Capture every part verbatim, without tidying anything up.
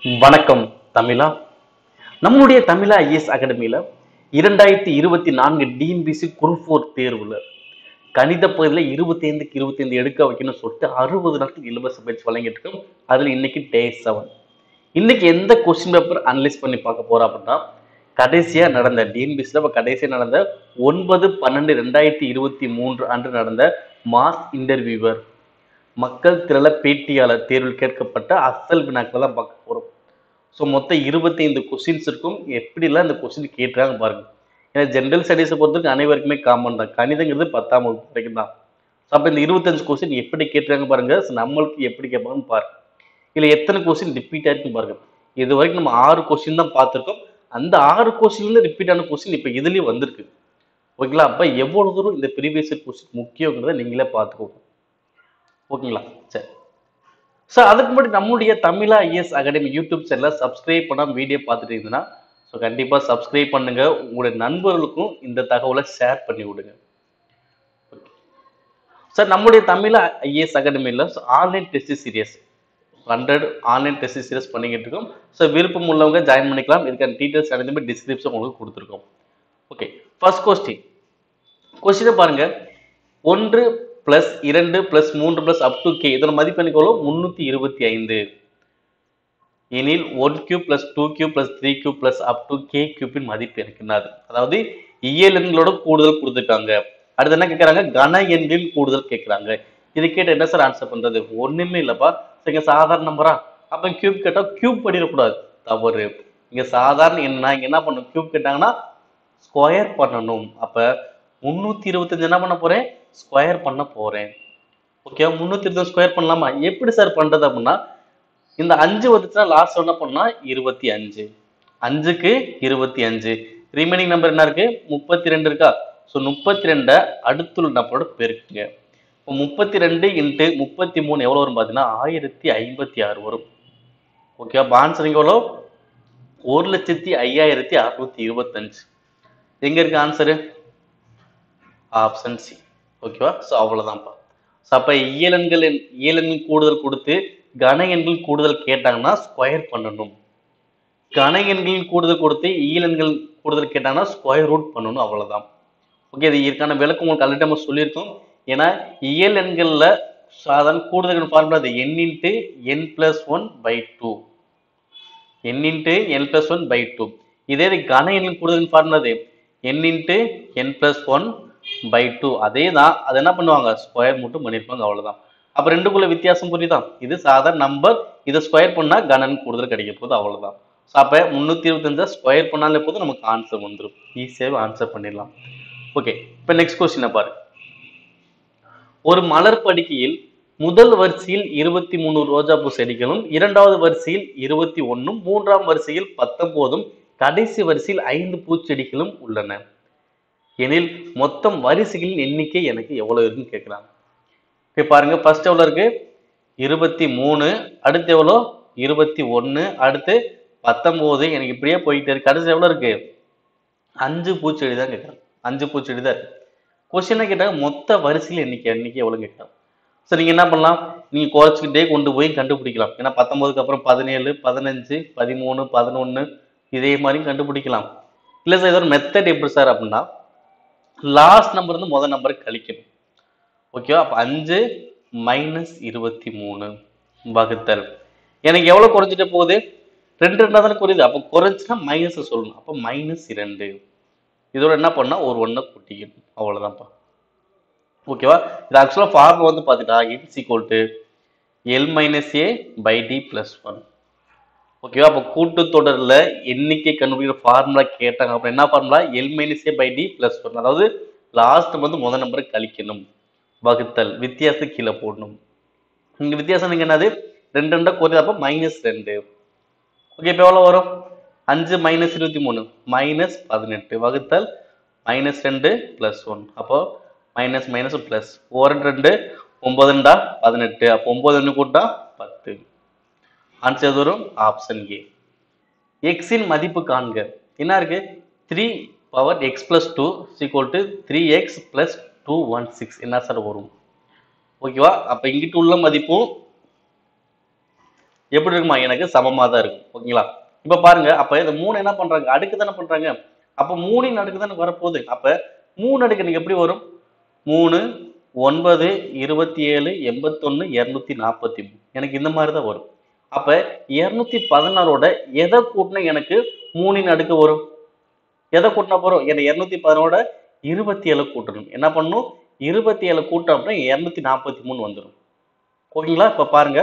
வணக்கம் தமிழா. நம்மளுடைய தமிழா ஐஏஎஸ் அகாடமியில இரண்டாயிரத்தி இருபத்தி நான்கு டிஎன்பிசி குரூப் ஃபோர் தேர்வுல கணித பகுதியில் இருபத்தி ஐந்துக்கு இருபத்தி ஐந்து எடுக்க வைக்கணும்னு சொல்லிட்டு அறுபது நாட்கள் இலவச பயிற்சி வழங்கிட்டு இருக்கோம். அதுல இன்னைக்கு டே செவன். இன்னைக்கு எந்த கொஸ்டின் பேப்பர் அனலைஸ் பண்ணி பார்க்க போறோம் அப்படின்னா, கடைசியா நடந்த டிஎன்பிசில கடைசியா நடந்த ஒன்பது பன்னெண்டு ரெண்டாயிரத்தி இருபத்தி மூன்று அன்று நடந்த மாஸ் இன்டர்வியூவர் மக்கள் திரள பேட்டியாளர் தேர்வில் கேட்கப்பட்ட அசல் வினாக்கள் தான் பார்க்க போறோம். ஸோ மொத்தம் இருபத்தி ஐந்து கொஸ்டின்ஸ் இருக்கும். எப்படிலாம் இந்த கொஸ்டின் கேட்டுறாங்க பாருங்க. ஏன்னா ஜென்ரல் ஸ்டடீஸை பொறுத்தவரைக்கும் அனைவருக்குமே காமன் தான். கணிதங்கிறது பத்தாம் வகுப்பு வரைக்கும் தான். ஸோ அப்போ இந்த இருபத்தஞ்சு கொஸ்டின் எப்படி கேட்டுறாங்க பாருங்க. ஸோ நம்மளுக்கு எப்படி கேட்பாங்கன்னு பாருங்க. இல்லை எத்தனை கொஸ்டின் ரிப்பீட் ஆயிருக்குன்னு பாருங்க. இது வரைக்கும் நம்ம ஆறு கொஸ்டின் தான் பார்த்துருக்கோம். அந்த ஆறு கொஸ்டின்ல ரிப்பீட் ஆன கொஸ்டின் இப்போ இதுலயும் வந்திருக்கு. ஓகேங்களா? அப்போ எவ்வளவு தூரம் இந்த ப்ரீவியஸ் கொஸ்டின் முக்கியங்கிறத நீங்களே பார்த்துக்கோங்க. ஓகேங்களா? சரி. ஸோ அதுக்கு முன்னாடி நம்மளுடைய தமிழா ஐஏஎஸ் அகாடமி யூடியூப் சேனலை சப்ஸ்கிரைப் பண்ணாம வீடியோ பார்த்துட்டு இருந்தீங்கன்னா ஸோ கண்டிப்பாக சப்ஸ்கிரைப் பண்ணுங்க. உங்களுடைய நண்பர்களுக்கும் இந்த தகவலை ஷேர் பண்ணி விடுங்க. சார் நம்மளுடைய தமிழா ஐஏஎஸ் அகாடமியில் online test series hundred online test series பண்ணிக்கிட்டு இருக்கோம். ஸோ விருப்பம் உள்ளவங்க ஜாயின் பண்ணிக்கலாம். இதுக்கான டீட்டெயில்ஸ் அனைத்துமே டிஸ்கிரிப்ஷன் உங்களுக்கு கொடுத்துருக்கோம். ஓகே, ஃபர்ஸ்ட் கொஸ்டின் கொஸ்டினை பாருங்க. ஒன்று பிளஸ் இரண்டு பிளஸ் மூன்று பிளஸ் அப் டு கே இதோட மதிப்பெண்ணிக்கோ முன்னூத்தி இருபத்தி ஐந்து எனில் one cube plus two cube plus three cube plus up to K கியூபின் மதிப்பு இருக்கிறது. அதாவது இயல் எண்களோட கூடுதல் கொடுத்துருக்காங்க. அடுத்து என்ன கேட்கறாங்க? கன எண்களின் கூடுதல் கேட்கறாங்க. இது கேட்ட என்ன சார் ஆன்சர் பண்றது? ஒண்ணுமே இல்லப்பா. இங்க சாதாரண நம்பரா? அப்ப கியூப் கேட்டா கியூப் பண்ணிடக்கூடாது, தவறு. இங்க சாதாரண எண்ணா இங்க என்ன பண்ணும்? கியூப் கேட்டாங்கன்னா ஸ்கொயர் பண்ணணும். அப்ப முன்னூத்தி இருபத்தஞ்சு என்ன பண்ண போறேன்? ஸ்கொயர் பண்ண போறேன். ஓகே, முன்னூத்தி இருபது ஸ்கொயர் பண்ணலாமா? எப்படி சார் பண்றது அப்படின்னா, இந்த அஞ்சு வந்துச்சுன்னா லாஸ்ட் என்ன பண்ணா இருபத்தி அஞ்சு. அஞ்சுக்கு இருபத்தி அஞ்சு. ரிமைனிங் நம்பர் என்ன இருக்கு? முப்பத்தி ரெண்டு இருக்கா? ஸோ முப்பத்தி ரெண்டை அடுத்துள்ள நம்பரோட பெருக்குங்க. இப்போ முப்பத்தி ரெண்டு இன்ட்டு முப்பத்தி மூணு எவ்வளோ வரும் பார்த்தீங்கன்னா ஆயிரத்தி ஐம்பத்தி ஆறு வரும். ஓகே, ஆன்சர் எவ்வளோ? ஒரு லட்சத்தி ஐயாயிரத்தி அறுநூத்தி இருபத்தஞ்சு. எங்க இருக்கு ஆன்சரு? Option C. ஓகேவா? ஸோ அவ்வளோதான்ப்பா. ஸோ அப்போ இயலெண்கள் இயலெண்கள் கூடுதல் கொடுத்து கன எண்கள் கூடுதல் கேட்டாங்கன்னா ஸ்கொயர் பண்ணணும். கன எண்களின் கூடுதல் கொடுத்து இயலெண்கள் கூடுதல் கேட்டாங்கன்னா ஸ்கொயர் ரூட் பண்ணணும். அவ்வளோதான். ஓகே, இது இதற்கான விளக்கம் உங்களுக்கு ஆல்ரெடி நம்ம சொல்லியிருக்கோம். ஏன்னா இயல் எண்கள்ல சாதாரண கூடுதல் ஃபார்முலா அது N into N plus one by two. N into N plus one by two. இதே கன எண்ணின் கூடுதல் ஃபார்முலா அது N into N plus one by two. அதே தான். அது என்ன பண்ணுவாங்க? ஸ்கொயர் மட்டும் பண்ணியிருப்பாங்க. அவ்வளோதான். அப்போ ரெண்டுக்குள்ள வித்தியாசம் புரியுதான்? இது சாதாரண நம்பர். இதை ஸ்கொயர் பண்ணா கணன் கூடுதல் கிடைக்க போகுது. அவ்வளோதான். ஸோ அப்போ முந்நூற்றி இருபத்தஞ்சா ஸ்கொயர் பண்ணாலே போதும், நமக்கு ஆன்சர் வந்துடும். ஈஸியாகவே ஆன்சர் பண்ணிடலாம். ஓகே, இப்போ நெக்ஸ்ட் கொஸ்டினை பாரு. ஒரு மலர் படுக்கையில் முதல் வரிசையில் இருபத்தி மூணு ரோஜாப்பூ செடிகளும், இரண்டாவது வரிசையில் இருபத்தி ஒன்னும், மூன்றாம் வரிசையில் பத்தொன்பதும், கடைசி வரிசையில் ஐந்து பூச்செடிகளும் உள்ளன எனில் மொத்தம் வரிசைகளின் எண்ணிக்கை எனக்கு எவ்வளவு இருக்குன்னு கேட்கிறாங்க. இப்போ பாருங்க, ஃபர்ஸ்ட் எவ்வளவு இருக்கு? இருபத்தி மூணு. அடுத்து எவ்வளோ? இருபத்தி ஒன்னு. அடுத்து பத்தொன்பது. எனக்கு இப்படியே போயிட்டு இருக்கு. கடைசி எவ்வளவு இருக்கு? அஞ்சு பூச்செடி தான் கேட்கறாங்க. அஞ்சு பூச்செடி தான் இருக்கு. கொஸ்டின் கேட்டாங்க மொத்த வரிசையில் எண்ணிக்கை எண்ணிக்கை எவ்வளவு கேட்கலாம். ஸோ நீங்க என்ன பண்ணலாம்? நீங்க குறைச்சிக்கிட்டே கொண்டு போய் கண்டுபிடிக்கலாம். ஏன்னா பத்தொன்பதுக்கு அப்புறம் பதினேழு, பதினஞ்சு, பதிமூணு, பதினொன்னு இதே மாதிரி கண்டுபிடிக்கலாம். இல்லை சார் இதோட மெத்தட் எப்படி சார் அப்படின்னா, லாஸ்ட் நம்பர் வந்து முதல் நம்பரை கழிக்கணும். ஓகேவா? அப்ப அஞ்சு மைனஸ் இருபத்தி மூணு வகுத்தல் எனக்கு எவ்வளவு குறைஞ்சிட்டு போகுது? ரெண்டு ரெண்டா தானே குறையுது. அப்போ குறைஞ்சுன்னா மைனஸ் சொல்லணும். அப்போ மைனஸ் இரண்டு. இதோட என்ன பண்ணா ஒரு ஒன்றை கூட்டிக்கணும். அவ்வளவுதான்ப்பா. ஓகேவா? இது ஆக்சுவலா ஃபார்முலா வந்து பாத்துட்டா it's equal to L minus A by D plus one. ஓகேவா? அப்போ கூட்டு தொடர்ல எண்ணிக்கை கண்டுபிடிக்கிற ஃபார்முலா கேட்டாங்க. அப்ப என்ன formula? L minus A by D plus one. அதாவது லாஸ்ட் வந்து முதல் நம்பரை கழிக்கணும். வகுத்தல் வித்தியாசம் கீழே போடணும். இங்க வித்தியாசம் நீங்க என்னது? ரெண்டு ரெண்டா குறையுது. அப்போ மைனஸ் ரெண்டு. ஓகே, இப்போ எவ்வளவு வரும்? அஞ்சு மைனஸ் இருபத்தி மூணு மைனஸ் பதினெட்டு வகுத்தல் மைனஸ் ரெண்டு பிளஸ் ஒன். அப்போ மைனஸ் மைனஸ் பிளஸ் ஒரு ரெண்டு ஒன்பதுண்டா பதினெட்டு. அப்போ ஒன்பது ஒன்று கூட்டா பத்து. ஆன்சர் வரும் ஆப்ஷன் ஏ. எக்ஸின் மதிப்பு காண்க. என்ன இருக்கு? Three power X plus two equal to three X plus two one six. என்ன சார் வரும்? ஓகேவா? அப்ப இங்கிட்டு உள்ள மதிப்பும் எப்படி இருக்குமா? எனக்கு சமமா தான் இருக்கும். ஓகேங்களா? இப்ப பாருங்க, அப்ப இந்த மூணு என்ன பண்றாங்க? அடுக்கு தானே பண்றாங்க. அப்ப மூணின் அடுக்கு தானே வரப்போகுது. அப்ப மூணு அடுக்கு எனக்கு எப்படி வரும்? மூணு, ஒன்பது, இருபத்தி ஏழு, எண்பத்தி ஒன்று, இருநூத்தி நாற்பத்தி மூன்று. எனக்கு இந்த மாதிரி தான் வரும். அப்ப இருநூத்தி பதினாறோட எதை கூட்டினா எனக்கு மூணின் அடுக்கு வரும்? எதை கூட்டினா போறோம்? என்ன இருநூத்தி பதினோட இருபத்தி ஏழு கூட்டணும். என்ன பண்ணணும்? இருபத்தி ஏழு கூட்டம் அப்படின்னா இருநூத்தி நாற்பத்தி மூணு வந்துடும். ஓகேங்களா? இப்ப பாருங்க.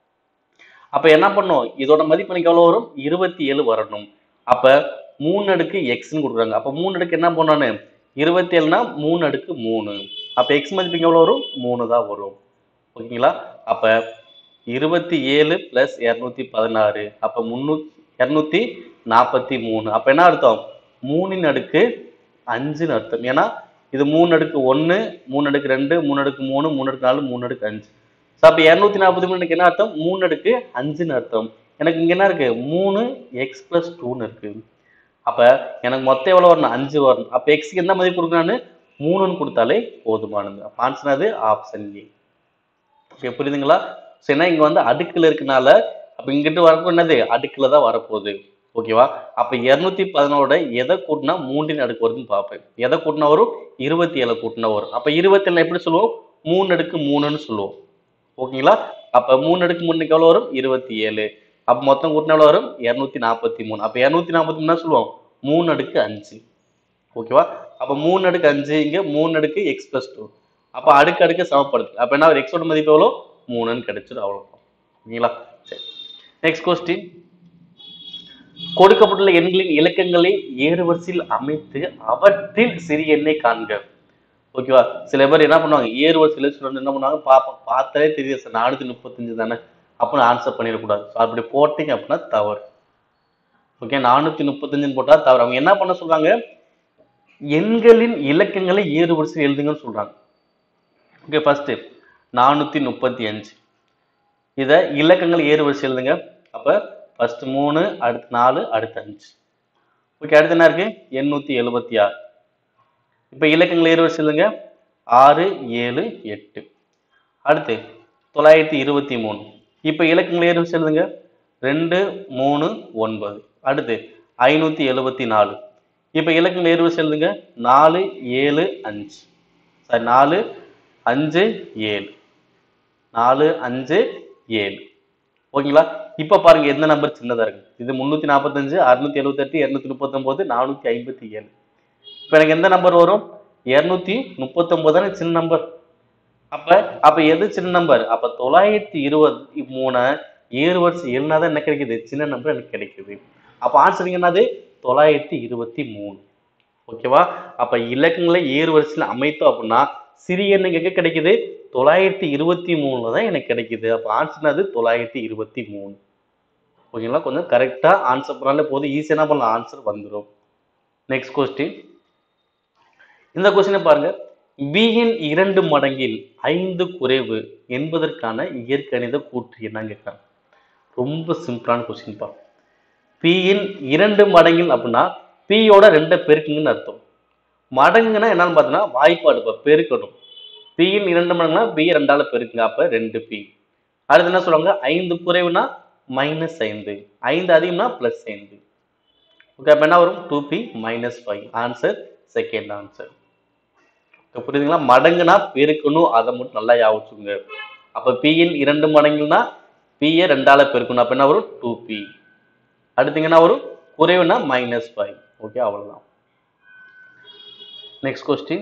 அப்ப என்ன பண்ணும்? இதோட மதிப்பு எனக்கு எவ்வளவு வரும்? இருபத்தி ஏழு வரணும். அப்ப மூணு அடுக்கு எக்ஸ்ன்னு கொடுக்குறாங்க. அப்ப மூணு அடுக்கு என்ன பண்ணானு? இருபத்தி ஏழுனா மூணு அடுக்கு மூணு. அப்ப எக்ஸ் மதிப்பு எவ்வளவு வரும்? மூணு தான் வரும். ஓகேங்களா? அப்ப இருபத்தி ஏழு பிளஸ் இருநூத்தி பதினாறு. அப்ப முன்னூத்தி இருநூத்தி நாற்பத்தி மூணு. அப்ப என்ன அர்த்தம்? மூணின் அடுக்கு அஞ்சுன்னு அர்த்தம். ஏன்னா இது மூணு அடுக்கு ஒன்று, மூணு அடுக்கு ரெண்டு, மூணு அடுக்கு மூணு, மூணு அடுக்கு நாலு, மூணு அடுக்கு அஞ்சு. ஸோ அப்போ இருநூத்தி நாற்பத்தி மூணுக்கு என்ன அர்த்தம்? மூணு அடுக்கு அஞ்சுன்னு அர்த்தம். எனக்கு இங்க என்ன இருக்கு? மூணு எக்ஸ் பிளஸ் டூன்னு இருக்கு. அப்ப எனக்கு மொத்தம் எவ்வளவு வரணும்? அஞ்சு வரணும். அப்ப எக்ஸ்க்கு என்ன மதிப்பு கொடுக்கறான்னு? மூணுன்னு கொடுத்தாலே போதுமானது. அப்ப ஆன்சர் அது ஆப்ஷன் ஏ. ஓகே, புரியுதுங்களா? ஸோ ஏன்னா இங்க வந்து அடுக்குல இருக்கனால அப்ப இங்கிட்டு வரப்போ என்னது? அடுக்குல தான் வரப்போகுது. ஓகேவா? அப்ப இருநூத்தி பதினோட எதை கூட்டினா மூன்றின் அடுக்கு வருதுன்னு பார்ப்பேன். எதை கூட்டினா வரும்? இருபத்தி ஏழு கூட்டினா வரும். அப்ப இருபத்தி ஏழு எப்படி சொல்லுவோம்? மூணு அடுக்கு மூணுன்னு சொல்லுவோம். ஓகேங்களா? அப்ப மூணு அடுக்கு மூணுக்கு எவ்வளவு வரும்? இருபத்தி ஏழு. அப்ப மொத்தம் கூட்டினா எவ்வளவு வரும்? இருநூத்தி நாற்பத்தி மூணு. அப்ப இருநூத்தி நாற்பத்தி மூணு சொல்லுவோம்? மூணு அடுக்கு அஞ்சு. ஓகேவா? அப்ப மூணு அடுக்கு அஞ்சு, இங்க மூணு அடுக்கு எக்ஸ் பிளஸ் டூ. அப்ப அடுக்கு அடுக்கு சமப்படுது. அப்ப என்ன ஒரு எக்ஸோட மதிப்பு எவ்வளோ? மூணுன்னு கிடைச்சிடும். அவ்வளவுதான். ஓகேங்களா? சரி. Next question. கொடுக்கப்பட்டுள்ள எண்களின் இலக்கங்களை ஏறுவரிசையில் அமைத்து அவற்றில் சிறிய எண்ணை காண்க. ஓகேவா? சில பேர் என்ன பண்ணுவாங்க? ஏறுவரிசையில் ஸ்டூடெண்ட் என்ன பண்ணுவாங்க? பார்ப்போம், பார்த்தாலே தெரியுது சார் நானூத்தி முப்பத்தஞ்சு தானே, அப்படின்னு ஆன்சர் பண்ணிடக்கூடாது. அப்படி போட்டீங்க அப்படின்னா தவறு. ஓகே, நானூத்தி முப்பத்தஞ்சுன்னு போட்டா தவறு. அவங்க என்ன பண்ண சொல்றாங்க? எண்களின் இலக்கங்களை ஏறுவரிசையில் எழுதுங்கன்னு சொல்றாங்க. ஓகே, ஃபர்ஸ்ட் நானூத்தி முப்பத்தி அஞ்சு இத இலக்கங்கள் ஏறுவரிசை எழுதுங்க. அப்ப ஃபர்ஸ்ட் மூணு, அடுத்து நாலு, அடுத்து அஞ்சு. ஓகே, அடுத்து என்ன இருக்கு? எண்ணூத்தி எழுபத்தி ஆறு. இப்ப இலக்கங்கள் ஏறுவரிசை எழுதுங்க. ஆறு, ஏழு, எட்டு. அடுத்து தொள்ளாயிரத்தி இருபத்தி மூணு. இப்ப இலக்கங்கள் ஏறுவரிசை எழுதுங்க. ரெண்டு, மூணு, ஒன்பது. அடுத்து ஐநூத்தி எழுபத்தி நாலு. இப்ப இலக்கங்கள் ஏறுவரிசை எழுதுங்க. நாலு, ஏழு, அஞ்சு. சாரி, நாலு, அஞ்சு, ஏழு. நாலு, அஞ்சு, ஏழு. ஓகேங்களா? இப்ப பாருங்க எந்த நம்பர் சின்னதா இருக்கு. இது முன்னூத்தி நாற்பத்தஞ்சு, அறுநூத்தி எழுபத்தி எட்டு, இருநூத்தி முப்பத்தி ஒன்பது, நானூத்தி ஐம்பத்தி ஏழு. இப்ப எனக்கு எந்த நம்பர் வரும்? இருநூத்தி முப்பத்தி ஒன்பது சின்ன நம்பர். அப்ப அப்ப எது சின்ன நம்பர்? அப்ப தொள்ளாயிரத்தி இருபத்தி மூணு ஏறுவரிசை எழுனாதான் என்ன கிடைக்குது? சின்ன நம்பர் எனக்கு கிடைக்குது. அப்ப ஆன்சர் என்னது? தொள்ளாயிரத்தி இருபத்தி மூணு. ஓகேவா? அப்ப இலக்கங்களை ஏறுவரிசையில் அமைத்தோம் அப்படின்னா சிறிய எண் எங்க கிடைக்குது? தொள்ளாயிரத்தி இருபத்தி மூணுல தான் எனக்கு கிடைக்குது. அப்ப ஆன்சர் அது தொள்ளாயிரத்தி இருபத்தி மூணு. ஓகேங்களா? கொஞ்சம் கரெக்டா ஆன்சர் பண்ணாலே போதும், ஈஸியா என்ன பண்ணலாம்? ஆன்சர் வந்துடும். Next question. இந்த கொஸ்டினை பாருங்க. பியின் இரண்டு மடங்கில் ஐந்து குறைவு என்பதற்கான இயற்கணித கூற்று என்னன்னு கேட்கிறாங்க. ரொம்ப சிம்பிளான கொஸ்டின் பா. பியின் இரண்டு மடங்கில் அப்படின்னா பியோட ரெண்டை பெருக்குங்கன்னு அர்த்தம். மடங்குன்னா என்னன்னு பார்த்தீங்கன்னா வாய்ப்பாடு, பெருக்கணும். பியின் இரண்டு மடங்குனா பி ரெண்டால பெருக்குங்க. அப்ப ரெண்டு பி. அடுத்து என்ன சொல்லுவாங்க? ஐந்து குறைவுனா மைனஸ் ஐந்து. ஐந்து அதிகம்னா பிளஸ் ஐந்து. ஓகே, அப்ப என்ன வரும்? Two B minus five. Answer second answer. புரியுதுங்களா? மடங்குனா பெருக்கணும், அதை மட்டும் நல்லா ஞாபகம். அப்ப பியின் இரண்டு மடங்குனா பியை ரெண்டால பெருக்கணும். அப்ப என்ன வரும்? Two B. அடுத்து என்ன வரும்? குறைவுனா மைனஸ் ஃபைவ். ஓகே, அவ்வளவுதான். Next question.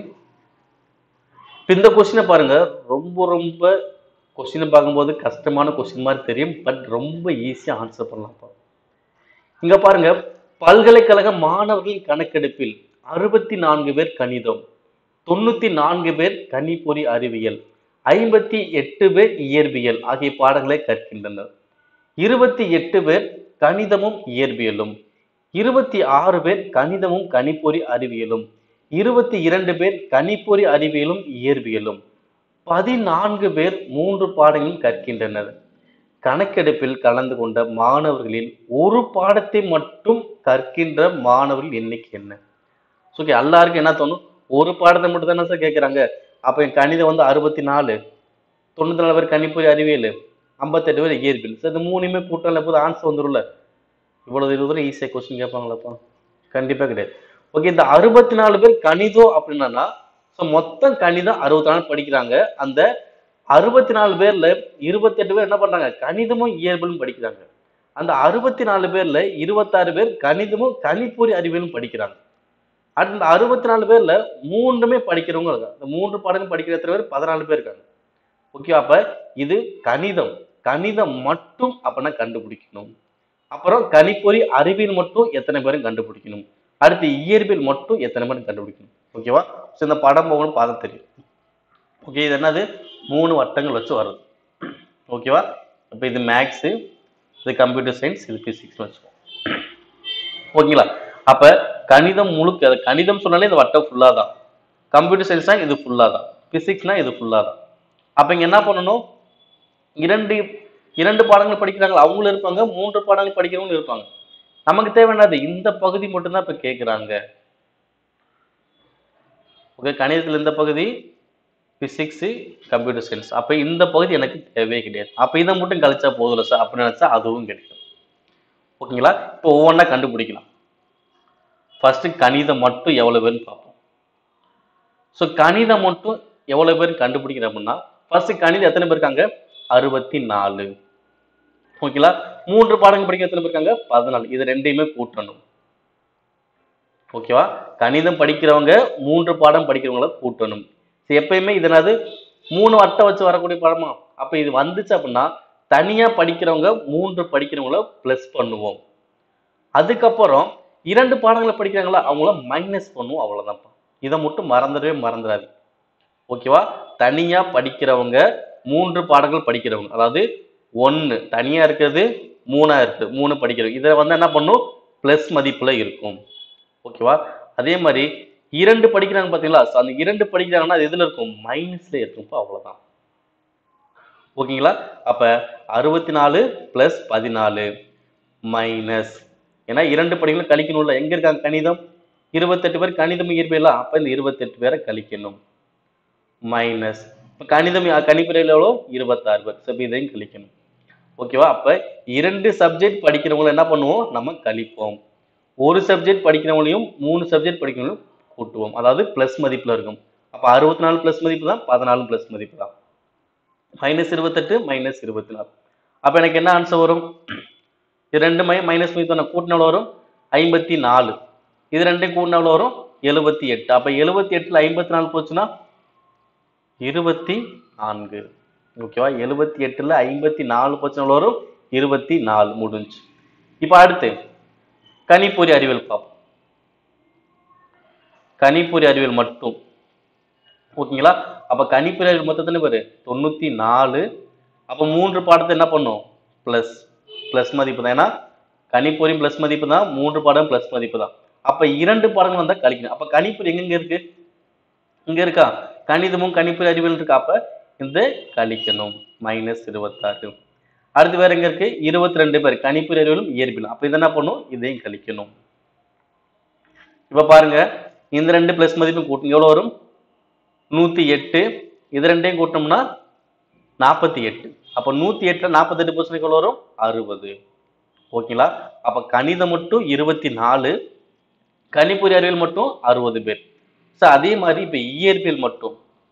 இந்த கொஸ்டினை பாருங்க. ரொம்ப ரொம்ப கொஸ்டினை பார்க்கும்போது கஷ்டமான கொஸ்டின் மாதிரி தெரியும். பட் ரொம்ப ஈஸியா ஆன்சர் பண்ணலாம். இங்க பாருங்க. பல்கலைக்கழக மாணவர்களின் கணக்கெடுப்பில் அறுபத்தி நான்கு பேர் கணிதம், தொண்ணூத்தி நான்கு பேர் கணிப்பொறி அறிவியல், ஐம்பத்தி எட்டு பேர் இயற்பியல் ஆகிய பாடங்களை கற்கின்றனர். இருபத்தி எட்டு பேர் கணிதமும் இயற்பியலும், இருபத்தி ஆறு பேர் கணிதமும் கணிப்பொறி அறிவியலும், இருபத்தி இரண்டு பேர் கணிப்பொறி அறிவியலும் இயற்பியலும், பதினான்கு பேர் மூன்று பாடங்களும் கற்கின்றனர். கணக்கெடுப்பில் கலந்து கொண்ட மாணவர்களில் ஒரு பாடத்தை மட்டும் கற்கின்ற மாணவர்கள் எண்ணிக்கை என்ன? ஓகே, எல்லாருக்கும் என்ன தோணும்? ஒரு பாடத்தை மட்டும் தானே சார் கேட்கிறாங்க. அப்ப என் கணிதம் வந்து அறுபத்தி நாலு, தொண்ணூத்தி நாலு பேர் கணிப்பொறி அறிவியல், ஐம்பத்தெட்டு பேர் இயற்பியல். சரி, இந்த மூணுமே கூட்டல போது ஆன்சர் வந்துரும்ல. இவ்வளவு தூரம் ஈஸியா கொஸ்டின் கேட்பாங்களாப்பா? கண்டிப்பா கிடையாது. ஓகே, இந்த அறுபத்தி நாலு பேர் கணிதம் அப்படின்னா மொத்தம் கணிதம் அறுபத்தி நாலு படிக்கிறாங்க. அந்த அறுபத்தி நாலு பேர்ல இருபத்தி எட்டு பேர் என்ன பண்றாங்க, கணிதமும் இயற்பியலும் படிக்கிறாங்க. அந்த அறுபத்தி நாலு பேர்ல இருபத்தாறு பேர் கணிதமும் கணிப்பொறி அறிவியலும் படிக்கிறாங்க. அந்த அறுபத்தி நாலு பேர்ல மூன்றுமே படிக்கிறவங்க இருக்காங்க. இந்த மூன்று பாடங்களும் படிக்கிற எத்தனை பேர்? பதினாலு பேர் இருக்காங்க. ஓகே, அப்ப இது கணிதம். கணிதம் மட்டும் அப்பனா கண்டுபிடிக்கணும். அப்புறம் கணிப்பொறி அறிவியல் மட்டும் எத்தனை பேரும் கண்டுபிடிக்கணும். அடுத்து இயற்பியல் மட்டும் எத்தனை பேரும் கண்டுபிடிக்கணும். ஓகேவா? இந்த படம் போகணும் பார்த்து தெரியும். ஓகே, இது என்னது? மூணு வட்டங்கள் வச்சு வருது. ஓகேவா? அப்ப இது மேக்ஸ், இது கம்ப்யூட்டர் சயின்ஸ், இது பிசிக்ஸ் வச்சுக்கோ. ஓகேங்களா? அப்ப கணிதம் முழுக்க, கணிதம் சொன்னாலே இந்த வட்டம் ஃபுல்லா தான். கம்ப்யூட்டர் சயின்ஸ்னா இது ஃபுல்லா தான். பிசிக்ஸ்னா இது ஃபுல்லா தான். அப்ப இங்க என்ன பண்ணணும்? இரண்டு இரண்டு பாடங்கள் படிக்கிறாங்க அவங்களும் இருப்பாங்க, மூன்று பாடங்கள் படிக்கிறவங்களும் இருப்பாங்க. நமக்கு தேவையானது இந்த பகுதி மட்டும்தான் இப்ப கேட்கிறாங்க. ஓகே, கணிதத்தில் இந்த பகுதி, பிசிக்ஸ், கம்ப்யூட்டர் சயின்ஸ். அப்ப இந்த பகுதி எனக்கு தேவையே கிடையாது. அப்ப இதை மட்டும் கழிச்சா போதும்ல சார் அப்படின்னு நினைச்சா அதுவும் கிடைக்கும். ஓகேங்களா? இப்போ ஒவ்வொன்றா கண்டுபிடிக்கலாம். ஃபர்ஸ்ட் கணிதம் மட்டும் எவ்வளவு பேர்னு பார்ப்போம். ஸோ கணிதம் மட்டும் எவ்வளவு பேர் கண்டுபிடிக்கிறோம் அப்படின்னா, ஃபர்ஸ்ட் கணிதம் எத்தனை பேர் இருக்காங்க? அறுபத்தி நாலு. ஓகேங்களா? மூன்று பாடங்கள் படிக்க எத்தனை பேர் இருக்காங்க? பதினாலு. இது ரெண்டையுமே கூட்டணும். ஓகேவா? கணிதம் படிக்கிறவங்க மூன்று பாடம் படிக்கிறவங்கள கூட்டணும். எப்பயுமே இதனாவது மூணு வட்டம் வச்சு வரக்கூடிய பாடமா? அப்ப இது வந்துச்சு அப்படின்னா தனியா படிக்கிறவங்க மூன்று படிக்கிறவங்கள பிளஸ் பண்ணுவோம். அதுக்கப்புறம் இரண்டு பாடங்களை படிக்கிறாங்களா அவங்கள மைனஸ் பண்ணுவோம். அவ்வளவுதான்ப்பா. இதை மட்டும் மறந்துடவே மறந்துடாது. ஓகேவா? தனியா படிக்கிறவங்க மூன்று பாடங்கள் படிக்கிறவங்க, அதாவது ஒன்னு தனியா இருக்கிறது, மூணா இருக்கு, மூணு படிக்கிறவங்க, இதை வந்து என்ன பண்ணும்? பிளஸ் மதிப்புல இருக்கும். ஓகேவா? அதே மாதிரி இரண்டு படிக்கிறாங்க பாத்தீங்களா? அந்த இரண்டு படிக்கிறாங்கன்னா அது எதுல இருக்கும்? மைனஸ்ல இருக்கும். அவ்வளவுதான். ஓகேங்களா? அப்ப அறுபத்தி நாலு பிளஸ் பதினாலு மைனஸ், ஏன்னா இரண்டு படிகளும் கழிக்கணும்ல. எங்க இருக்காங்க கணிதம்? இருபத்தெட்டு பேர் கணிதம் இயற்பியலா? அப்ப இந்த இருபத்தெட்டு பேரை கழிக்கணும். மைனஸ் கணிதம் கணிப்பியல் எவ்வளோ? இருபத்தாறு பேர். சரி, இதையும் கழிக்கணும். ஓகேவா? அப்ப இரண்டு சப்ஜெக்ட் படிக்கிறவங்களை என்ன பண்ணுவோம்? நம்ம கழிப்போம். ஒரு சப்ஜெக்ட் படிக்கிறவங்களையும் மூணு சப்ஜெக்ட் படிக்கிறவங்களையும் கூட்டுவோம். அதாவது பிளஸ் மதிப்புல இருக்கும். அப்ப அறுபத்தி நாலு பிளஸ் மதிப்பு தான், பதினாலு பிளஸ் மதிப்பு தான். மைனஸ் இருபத்தெட்டு மைனஸ் இருபத்தி நாலு. அப்ப எனக்கு என்ன ஆன்சர் வரும்? இது ரெண்டு மைனஸ் மதிப்பு நான் கூட்டின எவ்வளவு வரும்? ஐம்பத்தி நாலு. இது ரெண்டையும் கூட்டின எவ்வளவு வரும்? எழுபத்தி எட்டு. அப்ப எழுபத்தி எட்டுல ஐம்பத்தி நாலு போச்சுன்னா இருபத்தி நான்கு. ஓகேவா? எழுபத்தி எட்டுல ஐம்பத்தி நாலு போச்சுன்னா வரும் இருபத்தி நாலு. முடிஞ்சு. இப்ப அடுத்து கணிப்பொறி அறிவியல் பார்ப்போம். கணிப்பொறி அறிவியல் மட்டும். ஓகேங்களா? அப்ப கணிப்பொறி அறிவியல் மொத்தத்துல பேரு தொண்ணூத்தி நாலு. அப்ப மூன்று பாடத்தை என்ன பண்ணும்? பிளஸ் பிளஸ் மதிப்பு தான். ஏன்னா கணிப்பொறி பிளஸ் மதிப்பு தான், மூன்று பாடம் பிளஸ் மதிப்பு தான். அப்ப இரண்டு பாடங்கள் வந்தா கழிக்கணும். அப்ப கணிப்பொறி எங்க இருக்கு? இங்க இருக்கா? கணிதமும் கணிப்பொறி அறிவியல் இருக்கா? அப்ப இந்த கழிக்கணும். மைனஸ் இருபத்தாறு. அடுத்து வேற எங்க இருக்கு? இருபத்தி ரெண்டு பேர் கணிப்பொறி அறிவியலும் இயற்பியலும். அப்ப இதை என்ன பண்ணும்? இதையும் கழிக்கணும். இப்ப பாருங்க, இந்த ரெண்டு பிளஸ் மதிப்பும் கூட்டம் எவ்வளவு வரும்? நூத்தி எட்டு. இது ரெண்டையும் கூட்டோம்னா நாற்பத்தி எட்டு. அப்ப நூத்தி எட்டுல நாற்பத்தி எட்டு பர்சன்ட் எவ்வளவு வரும்? அறுபது. ஓகேங்களா? அப்ப கணிதம் மட்டும் இருபத்தி நாலு, கணிப்பொறி அறிவியல் மட்டும் அறுபது பேர். அதே மாதிரி இப்ப இயற்பியல் மட்டும்,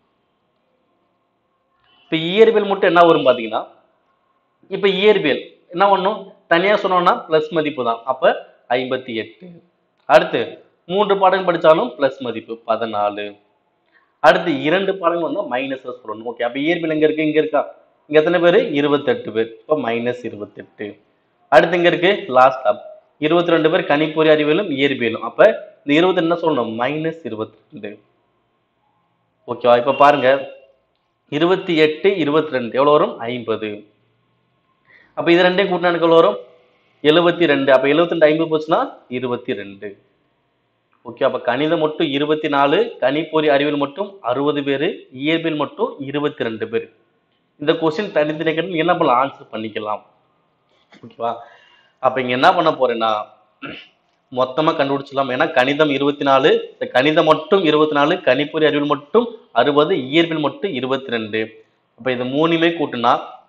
இப்ப இயற்பியல் மட்டும் என்ன வரும் பாத்தீங்கன்னா, இப்ப இயற்பியல் என்ன பண்ணும்? தனியா சொன்னோம்னா பிளஸ் மதிப்பு தான். அப்ப ஐம்பத்தி எட்டு. அடுத்து மூன்று பாடங்கள் படிச்சாலும் பிளஸ் மதிப்பு பதினாலு. அடுத்து இரண்டு பாடங்கள் வந்தா மைனஸ் சொல்லணும். ஓகே, அப்ப இயற்பியல் எங்க இருக்கு? இங்க இருக்கா? இங்க எத்தனை பேரு? இருபத்தெட்டு பேர். இப்ப மைனஸ் இருபத்தெட்டு. அடுத்து இங்க இருக்கு லாஸ்ட் ஆப் இருபத்தி ரெண்டு பேர் கணிப்பொறி அறிவியலும் இயற்பியலும். அப்ப இந்த இருபத்தி என்ன சொல்லணும்? மைனஸ் இருபத்தி ரெண்டு. ஓகேவா? இப்ப பாருங்க, இருபத்தி எட்டு இருபத்தி ரெண்டு எவ்வளவு வரும்? ஐம்பது. அப்ப இது ரெண்டையும் கூட்டினா எவ்வளவு வரும்? எழுபத்தி ரெண்டு. அப்ப எழுபத்தி ரெண்டு ஐம்பது போச்சுன்னா இருபத்தி ரெண்டு. ஓகே, அப்ப கணிதம் மட்டும் இருபத்தி நாலு, கணிப்பொறி அறிவியல் மட்டும் அறுபது பேரு, இயற்பியல் மட்டும் இருபத்தி ரெண்டு பேர். இந்த கொஸ்டின் தனித்தனி கேட்டு என்ன பண்ணலாம்? ஆன்சர் பண்ணிக்கலாம். ஓகேவா? அப்ப இங்க என்ன பண்ண போறேன்னா மொத்தமா கண்டுபிடிச்சலாம். ஏன்னா கணிதம் இருபத்தி நாலு, கணிதம் மட்டும் இருபத்தி நாலு, கணிப்பொறி அறிவியல் மட்டும் அறுபது, இயற்பியல் மட்டும் இருபத்தி ரெண்டு. அப்ப இது மூணுமே கூட்டுனா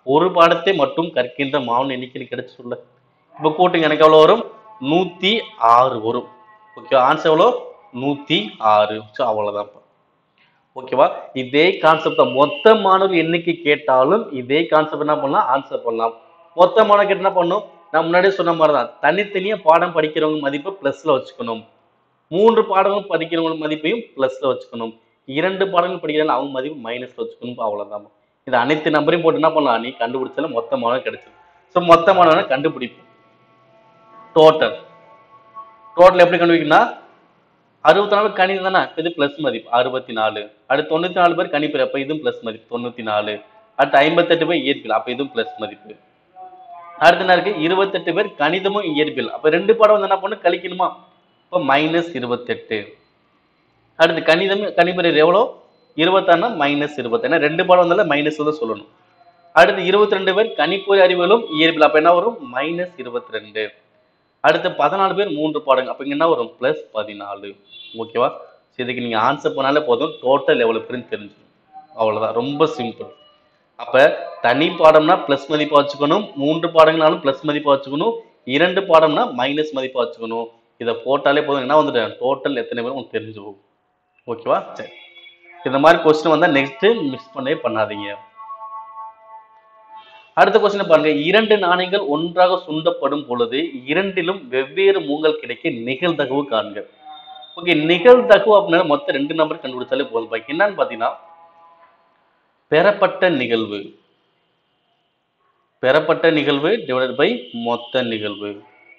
ஒரு பாடத்தை மட்டும் கற்கின்ற மாணவன் எண்ணிக்கை கிடைச்சுள்ள. இப்போ கூட்டுங்க, எனக்கு எவ்வளவு வரும்? நூத்தி ஆறு வரும். ஓகே, ஆன்சர் எவ்வளோ? நூத்தி ஆறு. ஸோ அவ்வளவுதான். ஓகேவா? இதே கான்செப்ட் தான். மொத்த மாணவர் எண்ணிக்கை கேட்டாலும் இதே கான்செப்ட் என்ன பண்ணலாம்? ஆன்சர் பண்ணலாம். மொத்த மாணவர் கேட்டு என்ன பண்ணும்? நான் முன்னாடியே சொன்ன மாதிரி தான். தனித்தனியா பாடம் படிக்கிறவங்க மதிப்பை பிளஸ்ல வச்சுக்கணும். மூன்று பாடங்கள் படிக்கிறவங்க மதிப்பையும் பிளஸ்ல வச்சுக்கணும். இரண்டு பாடங்கள் படிக்கிறாங்க அவங்க மதிப்பு மைனஸ்ல வச்சுக்கணும். அவ்வளவுதான். இது அனைத்து நம்பரையும் போட்டு என்ன பண்ணலாம்? நீ கண்டுபிடிச்சாலும் மொத்த மாணவர் கிடைச்சிடும். ஸோ மொத்த மாணவனை கண்டுபிடிப்போம். டோட்டல் டோட்டல் எப்படி கண்டுபிடிக்கணும்னா, அறுபத்தி நாலு கணிதம் தானே, இது பிளஸ் மதிப்பு அறுபத்தி நாலு. அடுத்து தொண்ணூத்தி நாலு பேர் கணிப்பு, அப்ப இதுவும் பிளஸ் மதிப்பு தொண்ணூத்தி நாலு. அடுத்து ஐம்பத்தி எட்டு பேர் இயற்பியல், அப்ப இதுவும் பிளஸ் மதிப்பு. அடுத்து என்ன இருக்கு? இருபத்தி எட்டு பேர் கணிதமும் இயற்பியல், அப்ப ரெண்டு பாடம் வந்து என்ன பண்ணு? கழிக்கணுமா? அப்ப மைனஸ் இருபத்தி எட்டு. அடுத்து கணிதம் கணிப்பறிவு எவ்வளோ? இருபத்தாறு மைனஸ் இருபத்தி, ஏன்னா ரெண்டு பாடம் வந்தாலும் மைனஸ் தான் சொல்லணும். அடுத்து இருபத்தி ரெண்டு பேர் கணிப்பொறி அறிவியலும் இயற்பியல், அப்ப என்ன வரும்? மைனஸ் இருபத்தி ரெண்டு. அடுத்து பதினாலு பேர் மூன்று பாடங்கள், அப்ப இங்க என்ன வரும்? பிளஸ் பதினாலு. ஓகேவா? இதுக்கு நீங்க ஆன்சர் பண்ணாலே போதும், டோட்டல் எவ்வளவு பேருன்னு தெரிஞ்சிடும். அவ்வளவுதான், ரொம்ப சிம்பிள். அப்ப தனி பாடம்னா பிளஸ் மதிப்பா வச்சுக்கணும், மூன்று பாடங்களாலும் பிளஸ் மதிப்பா வச்சுக்கணும், இரண்டு பாடம்னா மைனஸ் மதிப்பா வச்சுக்கணும். இதை போட்டாலே போதும், என்ன வந்துட்டேன்? டோட்டல் எத்தனை பேரும் உங்களுக்கு தெரிஞ்சு போகும். ஓகேவா? சரி, இந்த மாதிரி கொஸ்டின் வந்தா நெக்ஸ்ட் மிஸ் பண்ணவே பண்ணாதீங்க. அடுத்த கொஸ்டின் பாருங்க. இரண்டு நாணயங்கள் ஒன்றாக சுண்டப்படும் பொழுது இரண்டிலும் வெவ்வேறு மூங்கல் கிடைக்க நிகழ்தகவு காண்க. ஓகே, நிகழ்தகவு அப்படின்னா மொத்தம் ரெண்டு நம்பர் கண்டுபிடிச்சாலே போதும். பாக்கி என்னன்னு பாத்தீங்கன்னா, பெறப்பட்ட நிகழ்வு பெறப்பட்ட நிகழ்வு டிவைடட் பை மொத்த நிகழ்வு.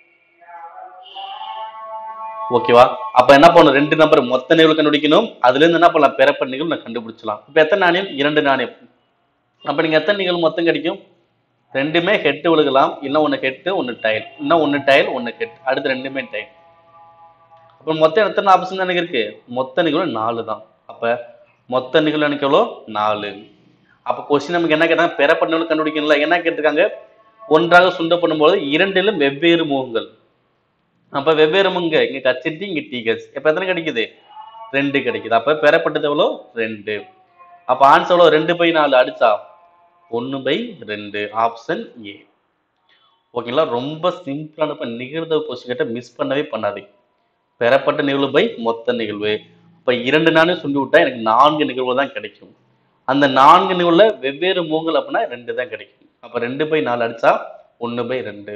ஓகேவா? அப்ப என்ன பண்ணும்? ரெண்டு நம்பர் மொத்த நிகழ்வு கண்டுபிடிக்கணும், அதுல இருந்து என்ன பண்ணலாம்? பெறப்பட்ட நிகழ்வு நான் கண்டுபிடிச்சலாம். இப்ப எத்தனை நாணயம்? இரண்டு நாணயம். அப்ப நீங்க எத்தனை நிகழ்வு மொத்தம் கிடைக்கும்? ரெண்டுமே ஹெட்டு விழுகலாம், இன்னும் ஒண்ணு ஹெட்டு ஒண்ணு டைல், இன்னும் ஒண்ணு டைல் ஒண்ணு ஹெட், அடுத்து ரெண்டுமே டைல். அப்ப மொத்தம் எத்தனை ஆப்ஷன் எனக்கு இருக்கு? மொத்த நிகழ்வு நாலு தான். அப்ப மொத்த நிகழ்வு எனக்கு எவ்வளோ? நாலு. அப்ப கொஸ்டின் நமக்கு என்ன கேட்டாங்க? பெறப்பட்ட நிகழ்வு கண்டுபிடிக்கணும்ல. என்ன கேட்டிருக்காங்க? ஒன்றாக சுண்டப்படும் போது இரண்டிலும் வெவ்வேறு முகங்கள். அப்ப வெவ்வேறு முங்க, இங்க கச்சிட்டி இங்க டிகஸ், இப்ப எத்தனை கிடைக்குது? ரெண்டு கிடைக்குது. அப்ப பெறப்பட்டது எவ்வளோ? ரெண்டு. அப்ப ஆன்சர் எவ்வளோ? ரெண்டு பை நாலு அடிச்சா ஒன்னு பை ரெண்டு. Option A. ஓகேங்களா? ரொம்ப சிம்பிளான நிகழ்தகவு கொஸ்டின் கேட்ட மிஸ் பண்ணவே பண்ணாது. பெறப்பட்ட நிகழ்வு பை மொத்த நிகழ்வு. இப்ப இரண்டு நாணயம் சுண்டி விட்டா எனக்கு நான்கு நிகழ்வு தான் கிடைக்கும். அந்த நான்கு நிகழ்வுல வெவ்வேறு மூங்கல் அப்படின்னா ரெண்டு தான் கிடைக்கும். அப்ப ரெண்டு பை நாலு அடிச்சா ஒன்னு பை ரெண்டு.